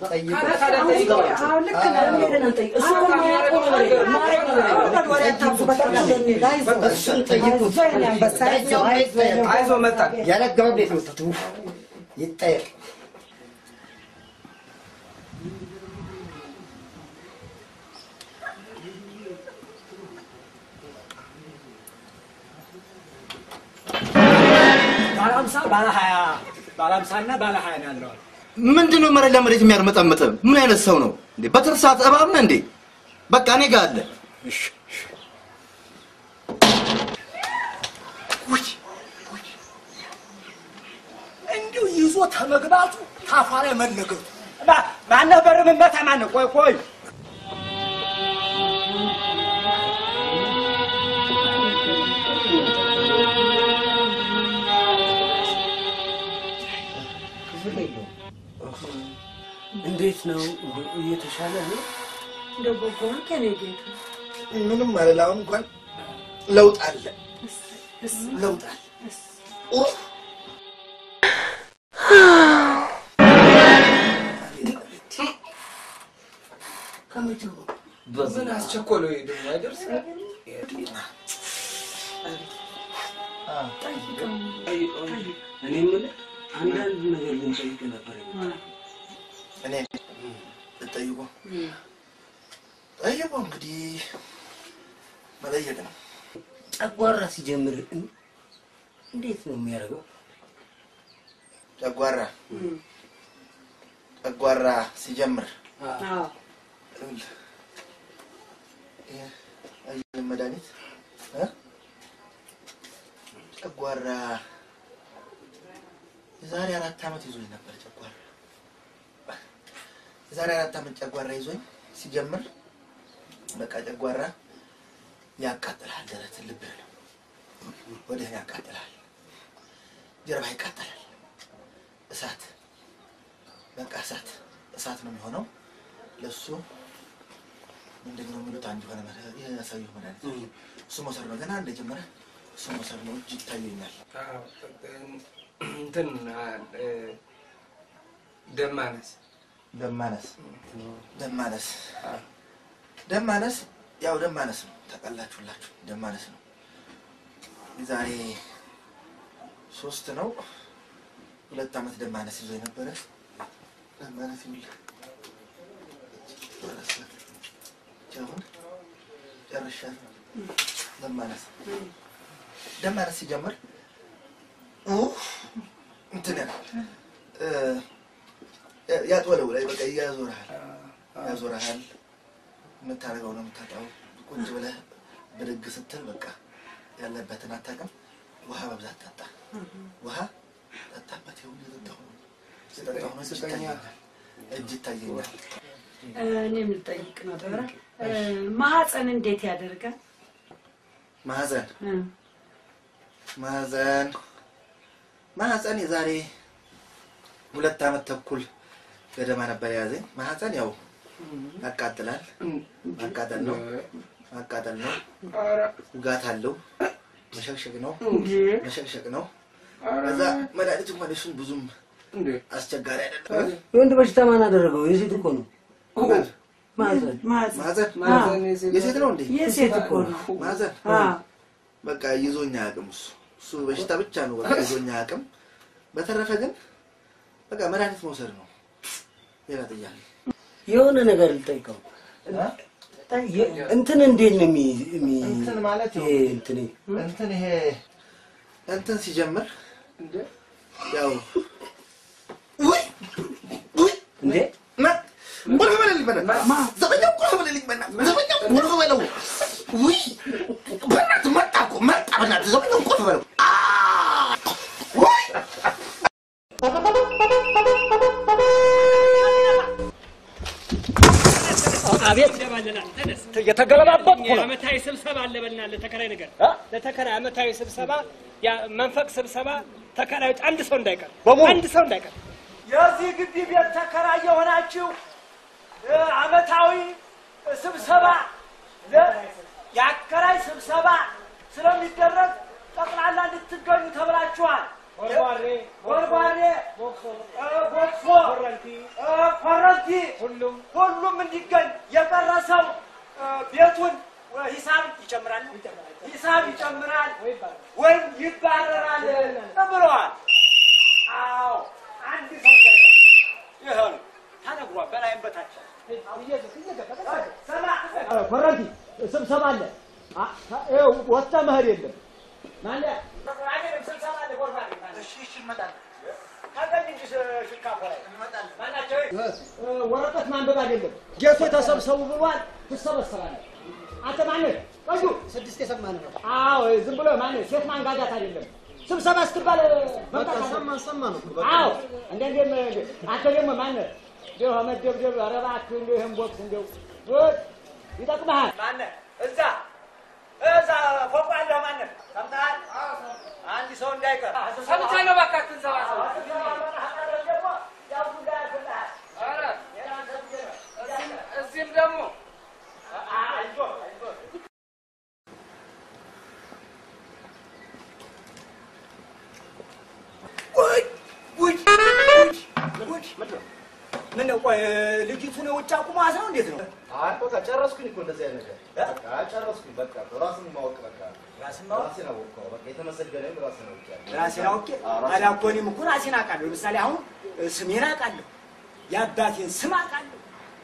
እሱን ጠይቁት። ያላገባብ ቤት መጣቱ ይጠየቅ። ሃምሳ ባለ ሀያ ባለ ሃምሳና ባለ ሀያ ነው ያለው። ምንድነው መሬት ለመሬት የሚያርመጠምጥ? ምን አይነት ሰው ነው እንዴ? በትርሳት እባብ ነው እንዴ? በቃ እኔ ጋር አለ። እሺ እንዲሁ ይዞ ተመግባቱ ታፋ ላይ መነገሩ ማነው በር ምን መታ ማነው? ቆይ ቆይ እንዴት ነው እየተሻለ ነው? እንደው በጎን ከኔ ጌታ ምንም ማለት አሁን እንኳን ለውጥ አለ ለውጥ አለ። ከመቼው ምን አስቸኮለው ደግሞ አይደርስ እኔ የምልህ አንዳንድ ነገር ልንጠይቅ ነበር። እኔ ልጠይቁ ጠይቁ እንግዲህ መጠየቅ ነው። ጨጓራ ሲጀምር እንዴት ነው የሚያደርገው? ጨጓራ ጨጓራ ሲጀምር አዎ ይሄ መድኃኒት እ ጨጓራ የዛሬ አራት ዓመት ይዞኝ ነበር። ጨጓራ የዛሬ አራት ዓመት ጨጓራ ይዞኝ ሲጀምር በቃ ጨጓራ ያቃጥላል፣ ደረት ልብ ነው ወደህ ያቃጥላል፣ ጀርባ ይቃጠላል፣ እሳት በቃ እሳት እሳት ነው የሚሆነው። ለሱ ምንድነው የሚሉት አንድ ሆነ ማለት ያሳየው ማለት እሱ መሰር ነው። ገና እንደጀመረ እሱ መሰር ነው እጅ ይታየኛል። እንትን ደማነስ ደማነስ ደማነስ ደማነስ ያው ደማነስ ነው ታውቃላችሁላችሁ። ደማነስ ነው ዛሬ ሶስት ነው ሁለት ዓመት ደማነስ ይዞ የነበረ ደማነስ ይል ጃውን ጨርሻል። ደማነስ ደማነስ ሲጀምር እንትን እ ያጥወለው ላይ በቃ ያዞራል ያዞራል። የምታረገው ነው የምታጣው። ቁጭ ብለህ ብድግ ስትል በቃ ያለበትን አታውቅም። ውሃ በብዛት ጠጣ፣ ውሃ ጠጣበት። ይሁን የጠጣው የጠጣው ነው ይታየኛል፣ እጅ ይታየኛል። እኔም ልጠይቅ ነበር ማህፀን እንዴት ያደርጋል? ማህፀን ማህፀን ማህፀን የዛሬ ሁለት ዓመት ተኩል ገደማ ነበር ያዘኝ። ማህፀን ያው ያቃጥላል፣ ማቃጠል ነው ማቃጠል ነው። ውጋት አለው፣ መሸክሸክ ነው መሸክሸክ ነው። ከዛ መድኃኒት እንኳን እሱን ብዙም አስቸጋሪ አይደለም። የወንድ በሽታ ማን አደረገው? የሴት እኮ ነው። ማህፀን ማህፀን የሴት ነው እንዴ? የሴት እኮ ነው ማህፀን። በቃ ይዞኛ አቅም እሱ እሱ በሽታ ብቻ ነው በቃ ይዞኛ አቅም። በተረፈ ግን በቃ መድኃኒት መውሰድ ነው። ሌላ ጥያቄ የሆነ ነገር ልጠይቀው። እንትን እንዴት ነው የሚ እንትን ማለት ነው እንትን እንትን ይሄ እንትን ሲጀምር እንደ ያው ወይ ወይ እንዴ ማ ምን ሆነልኝ በና ዘበኛው እኮ ሆነልኝ በና ዘበኛው እኮ ሆነለው ወይ በናት መጣ እኮ መጣ በናት ዘበኛው እኮ ሆነለው አ ወይ አቤት የተገለባበጥኩ ነው። አመታዊ ስብሰባ አለ በእናትህ ለተከራይ ነገር ለተከራይ አመታዊ ስብሰባ ያ መንፈቅ ስብሰባ ተከራዮች አንድ ሰው እንዳይቀር አንድ ሰው እንዳይቀር የዚህ ግቢ ቤት ተከራይ የሆናችሁ አመታዊ ስብሰባ የአከራይ ስብሰባ ስለሚደረግ ጠቅላላ እንድትገኙ ተብላችኋል። ወርባሬ ወርባሬ ቦክሶ ቦክሶ ኮረንቲ ኮረንቲ ሁሉም ሁሉም እንዲገኝ የቀረሰው ቤቱን ሂሳብ ይጨምራል ሂሳብ ይጨምራል ወይም ይባረራል ብለዋል። አዎ አንድ ሰው ይሄው ታነግሯ በላይም በታች ኮረንቲ ስብሰባ አለ። ይኸው ወጣ መሄድ የለም ማለት እሺ እሺ እንመጣለን አገኝ እንጂ ሽካፋ ላይ እንመጣለን ማናቸው ወረቀት ማንበብ አይደለም ጌቶ ተሰብሰቡ ብሏል ተሰበሰባለ አንተ ማነህ ቆዩ ስድስት የሰማን ነው አዎ ዝም ብሎ ማነህ ሴት ማንጋጋት አይደለም ስብሰባ ስትባል በቃ ሰማን ሰማን እኮ አዎ እንደዚህ አንተ ደግሞ ማነህ ደው መደብደብ አረባክ እንደው ይሄን ቦክስ እንደው ይጠቅምሃል ማነህ እዛ እዛ ፎቅ አለው ማነህ ሰምተሃል አንድ ሰው እንዳይቀር ሰምቻለሁ በቃ ትንሰባሰብ እዚህም ደግሞ ምን ነው ቆይ ልጅቱን ውጭ አቁማት ነው እንዴት ነው አይ በቃ ጨረስኩኝ እኮ እንደዚህ አይነት ነገር በቃ ጨረስኩኝ በቃ ራስን ማወቅ በቃ ራስን ማወቅ ራስን አወቅ በቃ የተመሰገነኝ ራስን አወቅ ራስን አውቄ ታዲያ እኮ እኔም እኮ ራሴን አውቃለሁ ለምሳሌ አሁን ስሜን አውቃለሁ የአባቴን ስም አውቃለሁ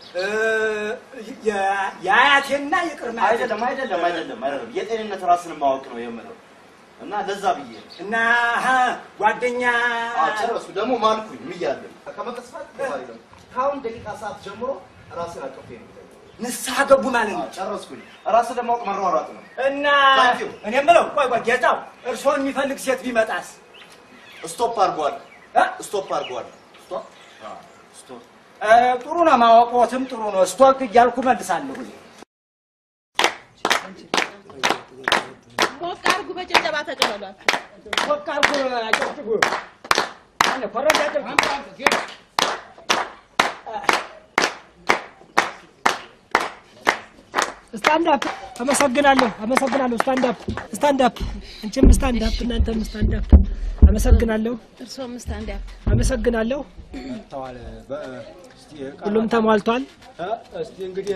የአያቴና የቅርና አይደለም አይደለም አይደለም አይደለም የጤንነት ራስን ማወቅ ነው የምለው እና ለዛ ብዬ እና ጓደኛ ጨረስኩ ደግሞ ማልኩኝ ምያለሁ ከመቀስፋት አይደለም ካሁን ደቂቃ ሰዓት ጀምሮ ራስን አቀፌ ነው ንስሐ ገቡ ማለት ነው ጨረስኩኝ ራስን ለማወቅ መሯሯጥ ነው እና እኔ የምለው ቆይ ቆይ ጌታው እርሶን የሚፈልግ ሴት ቢመጣስ ስቶፕ አድርጓል ስቶፕ አድርጓል ስቶፕ ስቶፕ ጥሩ ነው ማወቅዎትም ጥሩ ነው ስቶክ እያልኩ መልሳለሁ ሞቅ አድርጉ በጭብጨባ ተቀበሏቸው ሞቅ አድርጉ አጨብጭቡ አለ ፈረዳ አጨብጭቡ ስታንድ አፕ አመሰግናለሁ አመሰግናለሁ ስታንድ አፕ ስታንድ አፕ አንቺም ስታንድ አፕ እናንተም ስታንድ አፕ አመሰግናለሁ እርሶም ስታንድ አፕ አመሰግናለሁ ተዋለ እስቲ ሁሉም ተሟልቷል እስቲ እንግዲህ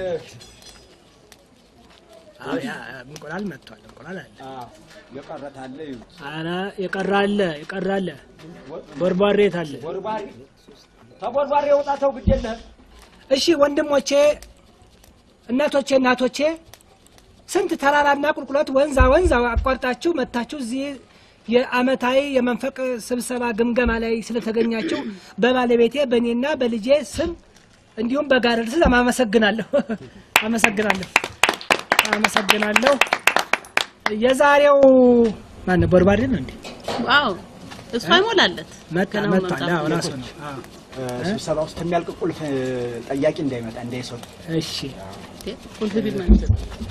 አያ እንቁላል መጥቷል እንቁላል አለ አዎ የቀረት አለ ይሁት አራ የቀራለ የቀራለ ቦርባሬት አለ ቦርባሬ ተቦርባሬ ወጣተው ግዴለህ እሺ ወንድሞቼ እናቶቼ እናቶቼ ስንት ተራራና ቁልቁለት ወንዛ ወንዛ አቋርጣችሁ መጣችሁ እዚህ የአመታዊ የመንፈቅ ስብሰባ ግምገማ ላይ ስለተገኛችሁ በባለቤቴ በእኔና በልጄ ስም እንዲሁም በጋረድ ስም አመሰግናለሁ አመሰግናለሁ አመሰግናለሁ የዛሬው ማን ቦርባሪ ነው እንዴ ዋው እሱ አይሞላለት መጣ መጣ አዎ ራሱ ነው አዎ ስብሰባ ውስጥ የሚያልቅ ቁልፍ ጠያቂ እንዳይመጣ እንዳይሰጡ እሺ ቁልፍ ቢል ማለት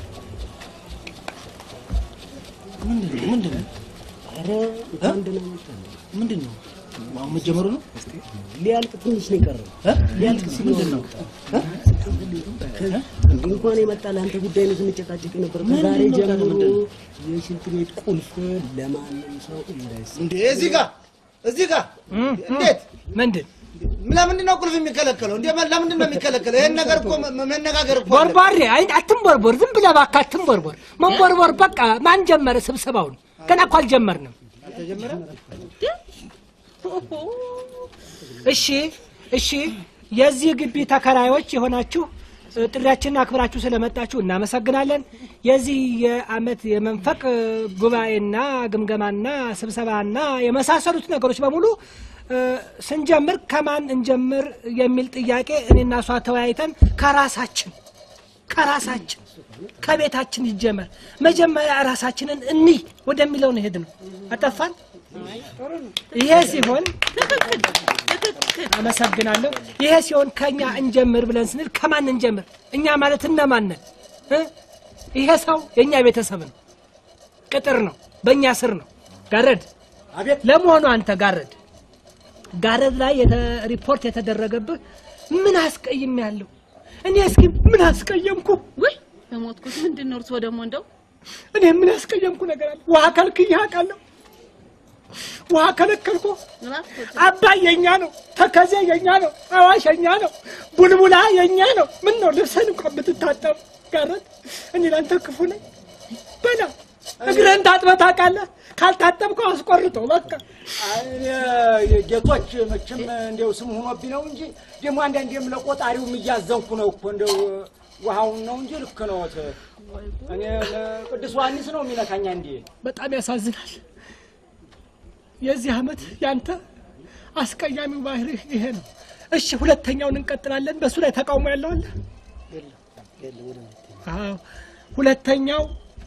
ምንድነው ምንድነው አረ አንደና መጣ ምንድነው ዋው መጀመሩ ነው ሊያልቅ ትንሽ ነው የቀረው ሊያልቅ ሲል ምንድነው እንኳን የመጣ ለአንተ ጉዳይ ነው ስንጨቃጨቅ ነበር ዛሬ ጀምሮ የሽንት ቤት ቁልፍ ለማንም ሰው እንዳይሰጥ እንዴ እዚህ ጋር እዚህ ጋር እንዴት ምንድን ለምንድን ነው ቁልፍ የሚከለከለው እንዴ ለምንድን ነው የሚከለከለው ይሄን ነገር እኮ መነጋገር እኮ ቦርባሪ አይ አትንቦርቦር ዝም ብለህ እባክህ አትንቦርቦር መንቦርቦር በቃ ማን ጀመረ ስብሰባውን ገና እኮ አልጀመርንም አልተጀመረም እሺ እሺ የዚህ ግቢ ተከራዮች የሆናችሁ ጥሪያችንን አክብራችሁ ስለመጣችሁ እናመሰግናለን የዚህ የአመት የመንፈቅ ጉባኤና ግምገማና ስብሰባና የመሳሰሉት ነገሮች በሙሉ ስንጀምር ከማን እንጀምር የሚል ጥያቄ እኔና ሷ ተወያይተን ከራሳችን ከራሳችን ከቤታችን ይጀመር መጀመሪያ ራሳችንን እኒ ወደሚለው ነው ሄድነው አጠፋን ይሄ ሲሆን አመሰግናለሁ ይሄ ሲሆን ከኛ እንጀምር ብለን ስንል ከማን እንጀምር እኛ ማለት እነማን ነን ይሄ ሰው የኛ ቤተሰብ ነው ቅጥር ነው በእኛ ስር ነው ጋረድ አቤት ለመሆኑ አንተ ጋረድ ጋረድ ላይ ሪፖርት የተደረገብህ ምን አስቀይም ያለው እኔ እስኪ ምን አስቀየምኩ ወይ በሞትኩት ምንድነው እርሶ ደግሞ እንደው እኔ ምን አስቀየምኩ ነገር አለ ውሃ ከልክዬ አውቃለሁ ውሃ ከለከልኩ አባይ የኛ ነው ተከዜ የኛ ነው አዋሽ የኛ ነው ቡልቡላ የኛ ነው ምን ነው ልብስህን እንኳን ብትታጠብ ጋረድ እኔ ላንተ ክፉ ነኝ በላ እግርህን ታጥበህ ታውቃለህ ካልታጠብከው አስቆርጠው በቃ ጌቶች መቼም እንደው ስም ሆኖብኝ ነው እንጂ ደግሞ አንዳንዴም ለቆጣሪውም እያዘንኩ ነው እኮ እንደው ውሃውን ነው እንጂ ልክ ነው እኔ ቅዱስ ዮሐንስ ነው የሚነካኛ እንዴ በጣም ያሳዝናል የዚህ አመት ያንተ አስቀያሚው ባህሪህ ይሄ ነው። እሺ ሁለተኛውን እንቀጥላለን። በሱ ላይ ተቃውሞ ያለው አለ? አዎ ሁለተኛው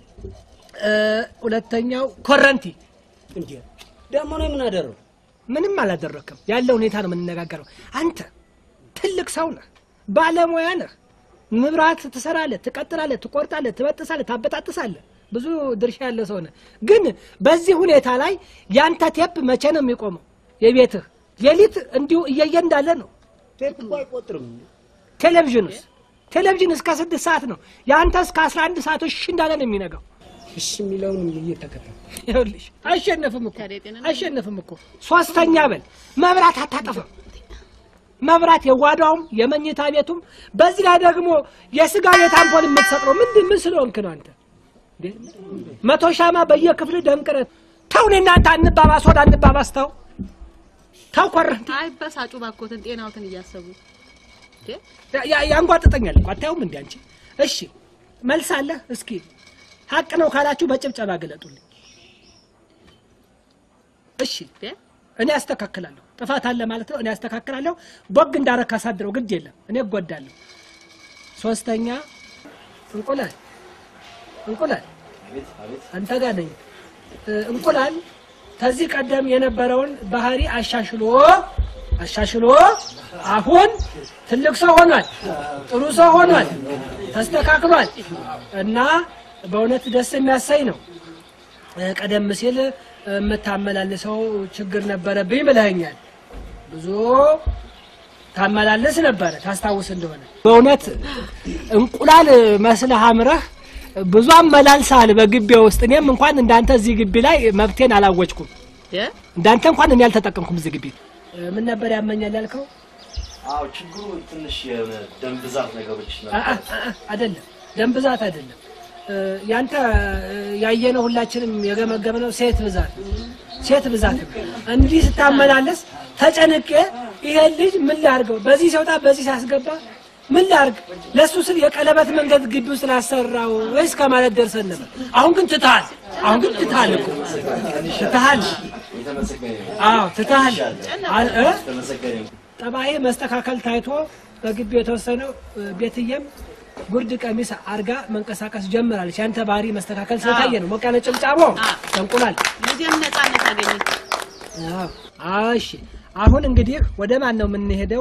ሁለተኛው ኮረንቲ እንዴ ደሞ ነው ምን አደረው? ምንም አላደረከም። ያለው ሁኔታ ነው የምንነጋገረው። አንተ ትልቅ ሰው ነህ፣ ባለሙያ ነህ። መብራት ትሰራለህ፣ ትቀጥላለህ፣ ትቆርጣለህ፣ ትበጥሳለህ፣ ታበጣጥሳለህ። ብዙ ድርሻ ያለው ሰው ነህ። ግን በዚህ ሁኔታ ላይ ያንተ ቴፕ መቼ ነው የሚቆመው? የቤትህ ሌሊት እንዲሁ እየየ እንዳለ ነው። ቴፕ እኮ አይቆጥርም። ቴሌቪዥንስ ቴሌቪዥን እስከ ስድስት ሰዓት ነው። ያንተ እስከ አስራ አንድ ሰዓት እሺ እንዳለ ነው የሚነጋው። እሺ የሚለውን እየተከተለ ይኸውልሽ አይሸነፍም እኮ አይሸነፍም እኮ። ሶስተኛ በል መብራት አታጠፋም። መብራት የጓዳውም የመኝታ ቤቱም በዚህ ላይ ደግሞ የስጋ ቤት አምፖል የምትሰቅለው ምንድን ምን ስለሆንክ ነው አንተ? መቶ ሻማ በየክፍል ደምቅረት ተው። እኔ እናንተ አንባባስ ወደ አንባባስ ተው ተው። ኮረንቲ አይበሳጩ ባኮትን ጤናውትን እያሰቡ ያ ያንጓጥጠኛል እኮ አታዩም እንዴ አንቺ? እሺ መልስ አለ? እስኪ ሀቅ ነው ካላችሁ በጭብጨባ ገለጡልኝ። እሺ እኔ አስተካክላለሁ። ጥፋት አለ ማለት ነው። እኔ አስተካክላለሁ። ቦግ እንዳረካ ሳድረው ግድ የለም እኔ እጎዳለሁ። ሶስተኛ እንቁላል እንቁላል አንተ ጋር ነኝ። እንቁላል ከዚህ ቀደም የነበረውን ባህሪ አሻሽሎ አሻሽሎ አሁን ትልቅ ሰው ሆኗል፣ ጥሩ ሰው ሆኗል፣ ተስተካክሏል እና በእውነት ደስ የሚያሳይ ነው። ቀደም ሲል የምታመላልሰው ችግር ነበረብኝ ብለኸኛል። ብዙ ታመላልስ ነበር ታስታውስ እንደሆነ። በእውነት እንቁላል መስለህ አምረህ ብዙ አመላልሳል በግቢው ውስጥ። እኔም እንኳን እንዳንተ እዚህ ግቢ ላይ መብቴን አላወጭኩም። እንዳንተ እንኳን እኔ አልተጠቀምኩም እዚህ ግቢ። ምን ነበር ያመኛል ያልከው? አዎ ችግሩ ትንሽ የደም ብዛት ነገሮች ነው። አይደለም ደም ብዛት አይደለም። ያንተ ያየነው ሁላችንም የገመገመነው ሴት ብዛት ሴት ብዛት እንዲህ ስታመላለስ ተጨንቄ ይሄ ልጅ ምን ላርገው በዚህ ሰውጣ በዚህ ሲያስገባ ምን ላርግ ለሱ ስል የቀለበት መንገድ ግቢው ስላሰራው ወይስ ከማለት ደርሰን ነበር። አሁን ግን ትታል አሁን ግን ትታል እኮ ትታል። አዎ ትታል እ ጠባዬ መስተካከል ታይቶ በግቢው የተወሰነው ቤትየም ጉርድ ቀሚስ አርጋ መንቀሳቀስ ጀምራለች። ያንተ ባህሪ መስተካከል ስለታየ ነው። ሞቃለ ጭምጫቦ እንቁላል ልጅም ነፃነት አገኘች። አዎ እሺ አሁን እንግዲህ ወደ ማን ነው የምንሄደው?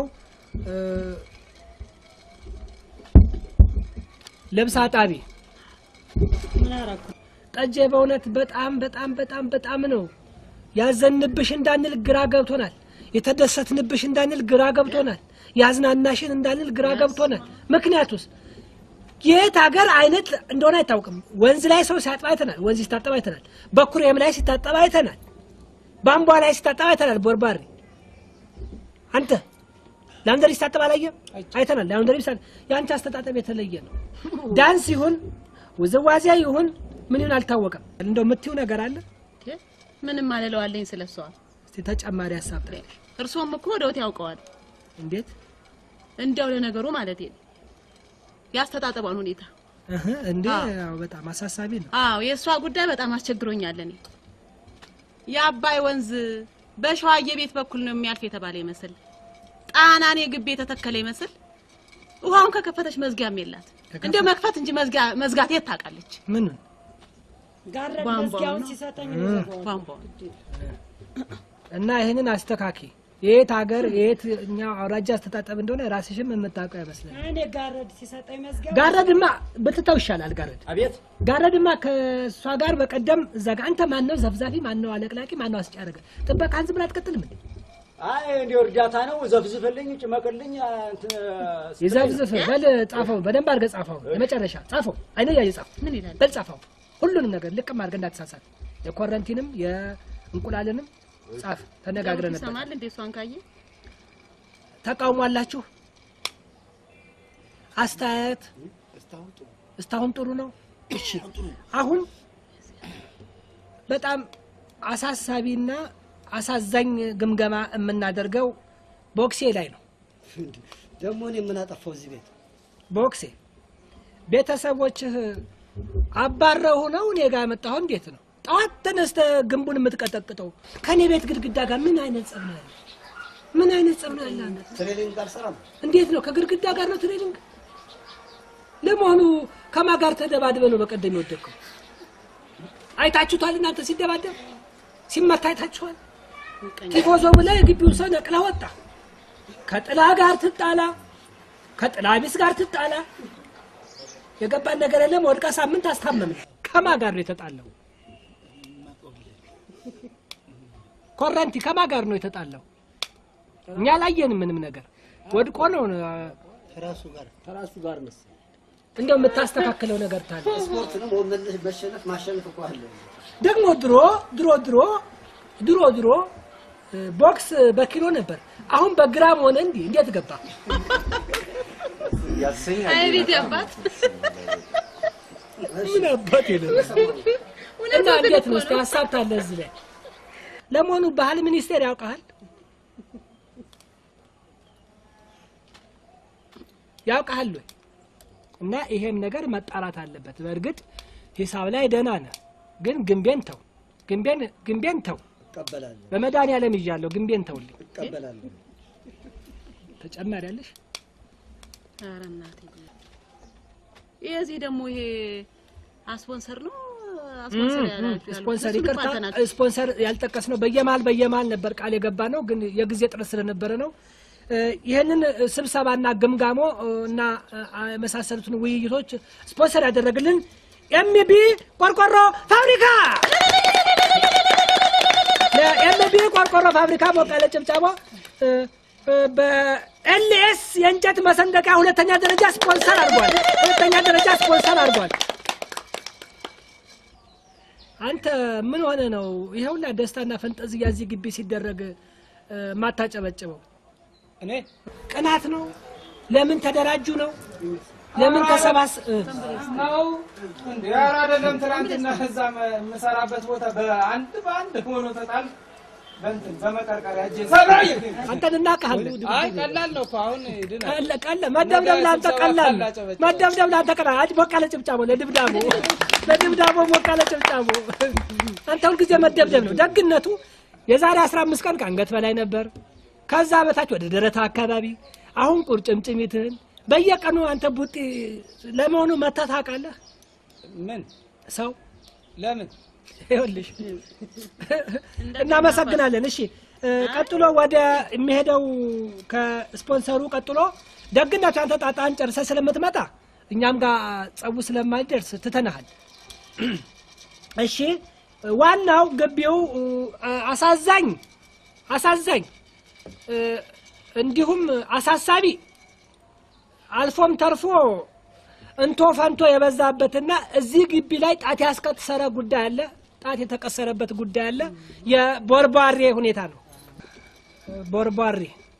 ልብስ አጣቢ ምን አራኩ? ጠጄ በእውነት በጣም በጣም በጣም በጣም ነው ያዘንብሽ እንዳንል ግራ ገብቶናል። የተደሰትንብሽ እንዳንል ግራ ገብቶናል። ያዝናናሽን እንዳንል ግራ ገብቶናል። ምክንያቱስ የት ሀገር አይነት እንደሆነ አይታወቅም። ወንዝ ላይ ሰው ሲያጠባ አይተናል። ወንዝ ሲታጠባ አይተናል። በኩሬም ላይ ሲታጠባ አይተናል። ባምቧ ላይ ሲታጠባ አይተናል። ቦርባሪ አንተ ላንደሪ ሲታጠባ አላየህም? አይተናል። ላንደሪ ሲታጠባ ያንተ አስተጣጠብ የተለየ ነው። ዳንስ ይሁን ውዝዋዜ ይሁን ምን ይሁን አልታወቀም። እንደው የምትይው ነገር አለ? ምንም አለለዋለኝ ስለሷ። እስቲ ተጨማሪ ሐሳብ ጠይቅ። እርሶም እኮ ወደውት ያውቀዋል። እንዴት? እንደው ለነገሩ ማለት ነው ያስተጣጠባን ሁኔታ እህ እንዴ ያው በጣም አሳሳቢ ነው። አዎ የሷ ጉዳይ በጣም አስቸግሮኛል። እኔ የአባይ ወንዝ በሸዋዬ ቤት በኩል ነው የሚያልፍ የተባለ ይመስል ጣናኔ ግቤ ተተከለ ይመስል ውሃውን ከከፈተች መዝጊያም የላት። እንደ መክፈት እንጂ መዝጊያ መዝጋት የት ታውቃለች? ምን ጋረድ መዝጊያውን ሲሰጠኝ ነው ባምባው እና ይሄንን አስተካኪ። የት ሀገር የት እኛ አውራጃ አስተጣጠብ እንደሆነ ራስሽም የምታውቀው አይመስልም። እኔ ጋረድ ሲሰጠኝ መዝጊያው ጋረድማ ብትተው ይሻላል። ጋረድ አቤት ጋረድማ ከሷ ጋር በቀደም እዛ ጋር አንተ ማን ነው ዘፍዛፊ ማን ነው አለቅላቂ ማን ነው አስጫረገ ጥበቃን ዝም ብላ አትቀጥልም እንዴ? አይ እንዲው እርዳታ ነው ዘፍዝፈልኝ ጭመቅልኝ እንትን ይዘፍዝፍ በል ጻፈው በደንብ አድርገህ ጻፈው። የመጨረሻ ጻፈው አይነ ያየ ጻፍ ምን ይላል? በል ጻፈው ሁሉንም ነገር ልቅም አድርገህ እንዳትሳሳት። የኮረንቲንም የእንቁላልንም ጻፍ። ተነጋግረን ነበር። ሰማል እንዴ ሷን ካየ ተቃውሟላችሁ? አስተያየት እስታሁን ጥሩ ነው። እሺ አሁን በጣም አሳሳቢና አሳዛኝ ግምገማ የምናደርገው ቦክሴ ላይ ነው። ደግሞ እኔ ምን አጠፋው እዚህ ቤት? ቦክሴ ቤተሰቦችህ አባረው ነው እኔ ጋር መጣሁ እንዴት ነው? ጠዋት ተነስተህ ግንቡን የምትቀጠቅጠው ከኔ ቤት ግድግዳ ጋር ምን አይነት ጸብ ነው? ምን አይነት ጸብ ነው ያለው? ትሬኒንግ ጋር ሰራም እንዴት ነው ከግድግዳ ጋር ነው ትሬኒንግ? ለመሆኑ ከማን ጋር ተደባድበህ ነው በቀደም የወደቀው? አይታችሁታል እናንተ ሲደባደብ ሲመታ አይታችኋል? ቲፎዞ ብለህ ግቢውን ሰው ነቅለህ ወጣ። ከጥላ ጋር ትጣላ ከጥላ ቢስ ጋር ትጣላ የገባን ነገር የለም። ወድቃ ሳምንት አስታመመ። ከማን ጋር ነው የተጣለው? ኮረንቲ ከማን ጋር ነው የተጣለው? እኛ ላየንም ምንም ነገር ወድቆ ነው ተራሱ ጋር ተራሱ ጋር ነው። እንደው የምታስተካክለው ነገር ታለ ስፖርት ነው ወመልህ በሸነፍ ማሸነፍ እኮ አለ። ደግሞ ድሮ ድሮ ድሮ ድሮ ድሮ ቦክስ በኪሎ ነበር። አሁን በግራም ሆነ እንዴ? እንዴት ገባ? ያሰኛል። አይ ቤት ያባት ምን አባት ይላል እና እንዴት ነው? እስቲ ሐሳብ ታለ እዚህ ላይ ለመሆኑ ባህል ሚኒስቴር ያውቃል? ያውቃል ወይ? እና ይሄም ነገር መጣራት አለበት። በእርግጥ ሂሳብ ላይ ደህና ነህ፣ ግን ግንቤን ተው፣ ግንቤን ግንቤን ተው። እቀበላለሁ። በመድኃኒዓለም ይዣለሁ፣ ግንቤን ተውልኝ። እቀበላለሁ። ተጨማሪ አለሽ? ኧረ እናቴ የዚህ ደግሞ ይሄ ስፖንሰር ነው ስፖንሰር ያላችሁ ስፖንሰር ይቅርታ፣ ስፖንሰር ያልጠቀስ ነው። በየማል በየማል ነበር ቃል የገባ ነው፣ ግን የጊዜ ጥረት ስለነበረ ነው። ይሄንን ስብሰባና ግምጋሞ እና መሳሰሉትን ውይይቶች ስፖንሰር ያደረግልን ኤምቢ ቆርቆሮ ፋብሪካ ለኤምቢ ቆርቆሮ ፋብሪካ ሞቃለ ጭብጨባ በኤልኤስ የእንጨት መሰንደቂያ ሁለተኛ ደረጃ ስፖንሰር አድርጓል። ሁለተኛ ደረጃ ስፖንሰር አድርጓል። አንተ ምን ሆነ ነው ይሄውላ ደስታና ፈንጠዝያ እዚህ ግቢ ሲደረግ ማታጨበጭበው? እኔ ቅናት ነው? ለምን ተደራጁ ነው? ለምን ከሰባስ ነው እንዴ? ኧረ አይደለም። ትናንትና እዛ መሰራበት ቦታ በአንድ በአንድ ሆኖ ተጣል በእንትን በመቀርቀሪያ እጄ ሰብራይ አንተ እናቀሃለን። አይ ቀላል ነው እኮ አሁን ይድና ቀላል ቀላል መደብደብ ላንተ ቀላል መደብደብ ላንተ ቀላል። አጅ ቦቃለ ጭብጫቦ ለድብዳቦ ለድብዳቦ ቦቃለ ጭብጫቦ አንተ ሁሉ ጊዜ መደብደብ ነው። ደግነቱ የዛሬ አስራ አምስት ቀን ከአንገት በላይ ነበር፣ ከዛ በታች ወደ ደረታ አካባቢ፣ አሁን ቁርጭምጭሚትህን በየቀኑ አንተ ቡጢ ለመሆኑ መተህ ታውቃለህ? ምን ሰው ለምን ይኸውልሽ እናመሰግናለን። እሺ ቀጥሎ ወደ የሚሄደው ከስፖንሰሩ ቀጥሎ ደግነቱ አንተ ጣጣን ጨርሰህ ስለምትመጣ እኛም ጋር ጸቡ ስለማይደርስ ትተናሃል። እሺ ዋናው ግቢው አሳዛኝ አሳዛኝ እንዲሁም አሳሳቢ አልፎም ተርፎ እንቶ ፈንቶ የበዛበትና እዚህ ግቢ ላይ ጣት ያስቀሰረ ጉዳይ አለ። ጣት የተቀሰረበት ጉዳይ አለ። የቦርባሬ ሁኔታ ነው። ቦርባሬ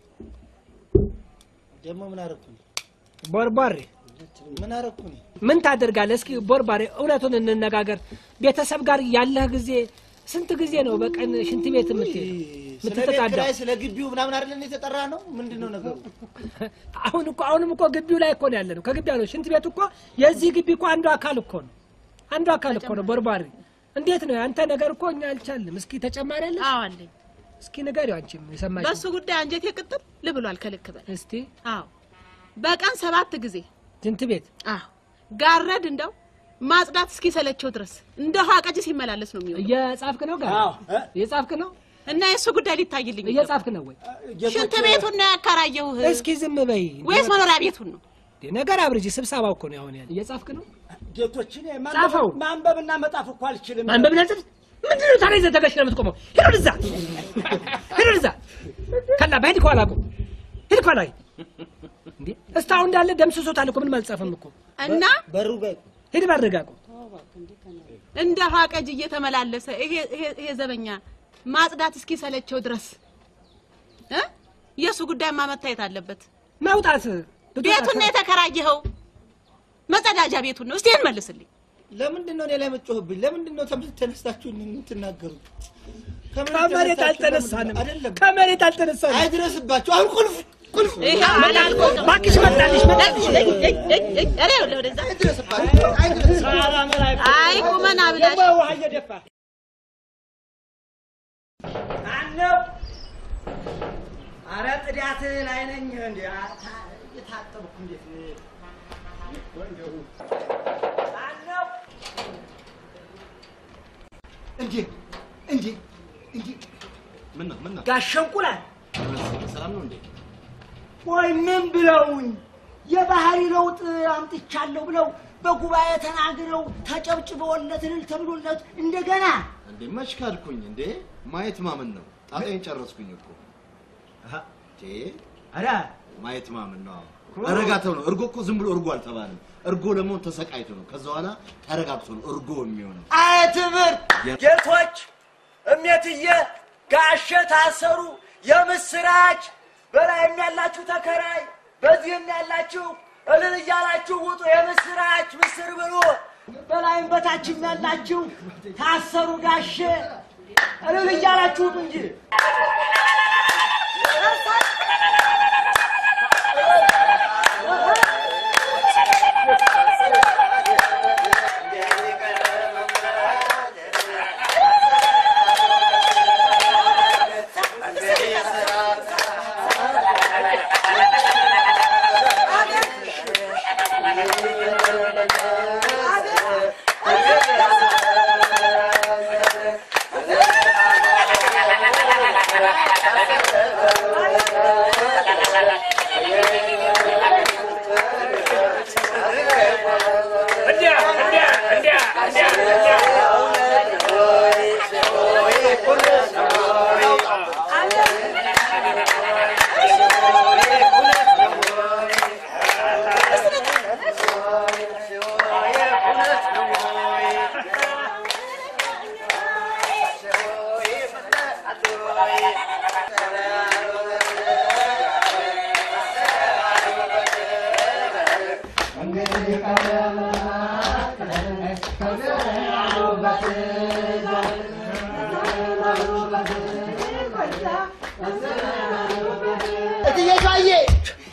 ደግሞ ምን አረኩኝ? ቦርባሬ ምን አረኩኝ? ምን ታደርጋለህ? እስኪ ቦርባሬ እውነቱን እንነጋገር። ቤተሰብ ጋር ያለህ ጊዜ ስንት ጊዜ ነው በቀን ሽንት ቤት የምትሄድ ምትተጣዳ? ስለ ግቢው ምናምን አይደለም የተጠራ ነው። ምንድነው ነገሩ? አሁን እኮ አሁንም እኮ ግቢው ላይ እኮ ነው ያለነው። ከግቢ ያለው ሽንት ቤት እኮ የዚህ ግቢ እኮ አንዱ አካል እኮ ነው። አንዱ አካል እኮ ነው ቦርባሪ። እንዴት ነው አንተ ነገር እኮ እኛ አልቻልንም። እስኪ ተጨማሪ አለ? አዎ አለኝ። እስኪ ንገሪው አንቺም የሰማሽ። በሱ ጉዳይ አንጀቴ ቅጥል ልብሏል ከልክ በል። እስቲ አዎ በቀን ሰባት ጊዜ ሽንት ቤት አዎ ጋረድ እንደው ማጽዳት እስኪ ሰለቸው ድረስ እንደው ሀቀጅ ሲመላለስ ነው የሚሆነው። የጻፍክ ነው ጋር አዎ የጻፍክ ነው እና የሱ ጉዳይ ሊታይልኝ የጻፍክ ነው ወይ? ሽንት ቤቱን ነው ያከራየው? እስኪ ዝም በይ። ወይስ መኖሪያ ቤቱን ነው? ነገር አብርጂ ስብሰባው እኮ ነው አሁን ያለ። የጻፍክ ነው ጌቶችን ማንበብ ማንበብና መጻፍ እኮ አልችልም። ማንበብና ጽፍ ምንድነው ታዲያ እዛ ተገሽ ነው የምትቆመው? ሄዶ እዛ ሄዶ እዛ ከላ ባይድ ኳላ እኮ ሄድ ኳላ እንዴ እስታው እንዳለ ደምስሶታል እኮ ምንም አልጻፈም እኮ እና በሩ ጋር ሄድ ባረጋቁ እንደ ሀቀጅ እየተመላለሰ ይሄ ይሄ ዘበኛ ማጽዳት እስኪ ሰለቸው ድረስ እ የሱ ጉዳይ ማመታየት አለበት። ማውጣት ቤቱን ነው የተከራየኸው? መጸዳጃ ቤቱን ነው። እስቲ እንመልስልኝ። ለምንድን ነው እኔ ላይ መጮህብኝ? ለምንድን ነው ተነስታችሁ የምትናገሩት? ከመሬት አልተነሳንም አይደለም፣ ከመሬት አልተነሳንም። አይድረስባችሁ። አሁን ቁልፍ ቁልፍ ይሄ አላልኩም። ባክሽ መጣልሽ መጣልሽ እይ እይ እይ አሬ ወደ ወደዛ አይድረስባችሁ። አይድረስ አይ ቁመና ብላሽ ውሃ እየደፋ ማነው? ኧረ ጥዳት ላይ ነኝ እንዴ የታጠብኩ እንዴት ወንጀሩ ማነው? እንዴ እንዴ እንዴ ምን ነው ምን ነው ጋሸንቁላል ሰላም ነው እንዴ? ወይ ምን ብለውኝ የባህሪ ለውጥ አምጥቻለሁ ብለው በጉባኤ ተናግረው ተጨብጭበውለት እልል ተብሎለት እንደገና እንዴ መች ካልኩኝ እንዴ ማየት ማመን ነው። ጣጣዬን ጨረስኩኝ እኮ አሃ ቴ አራ ማየት ማመን ነው። ተረጋግተው ነው። እርጎ እኮ ዝም ብሎ እርጎ አልተባለም። እርጎ ለመሆን ተሰቃይቶ ነው። ከዛ በኋላ ተረጋግቶ ነው እርጎ የሚሆነው። አትምር ጌቶች እሜትዬ ጋሸ ታሰሩ የምስራች በላይም ያላችሁ ተከራይ በዚህም ያላችሁ እልል እያላችሁ ውጡ የምስራች ምስር ብሉ። በላይም በታችም ያላችሁ ታሰሩ ጋሸ እልል እያላችሁ ውጡ እንጂ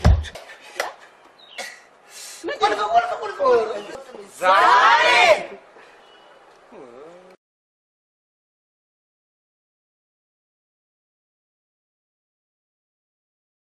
ዛሬ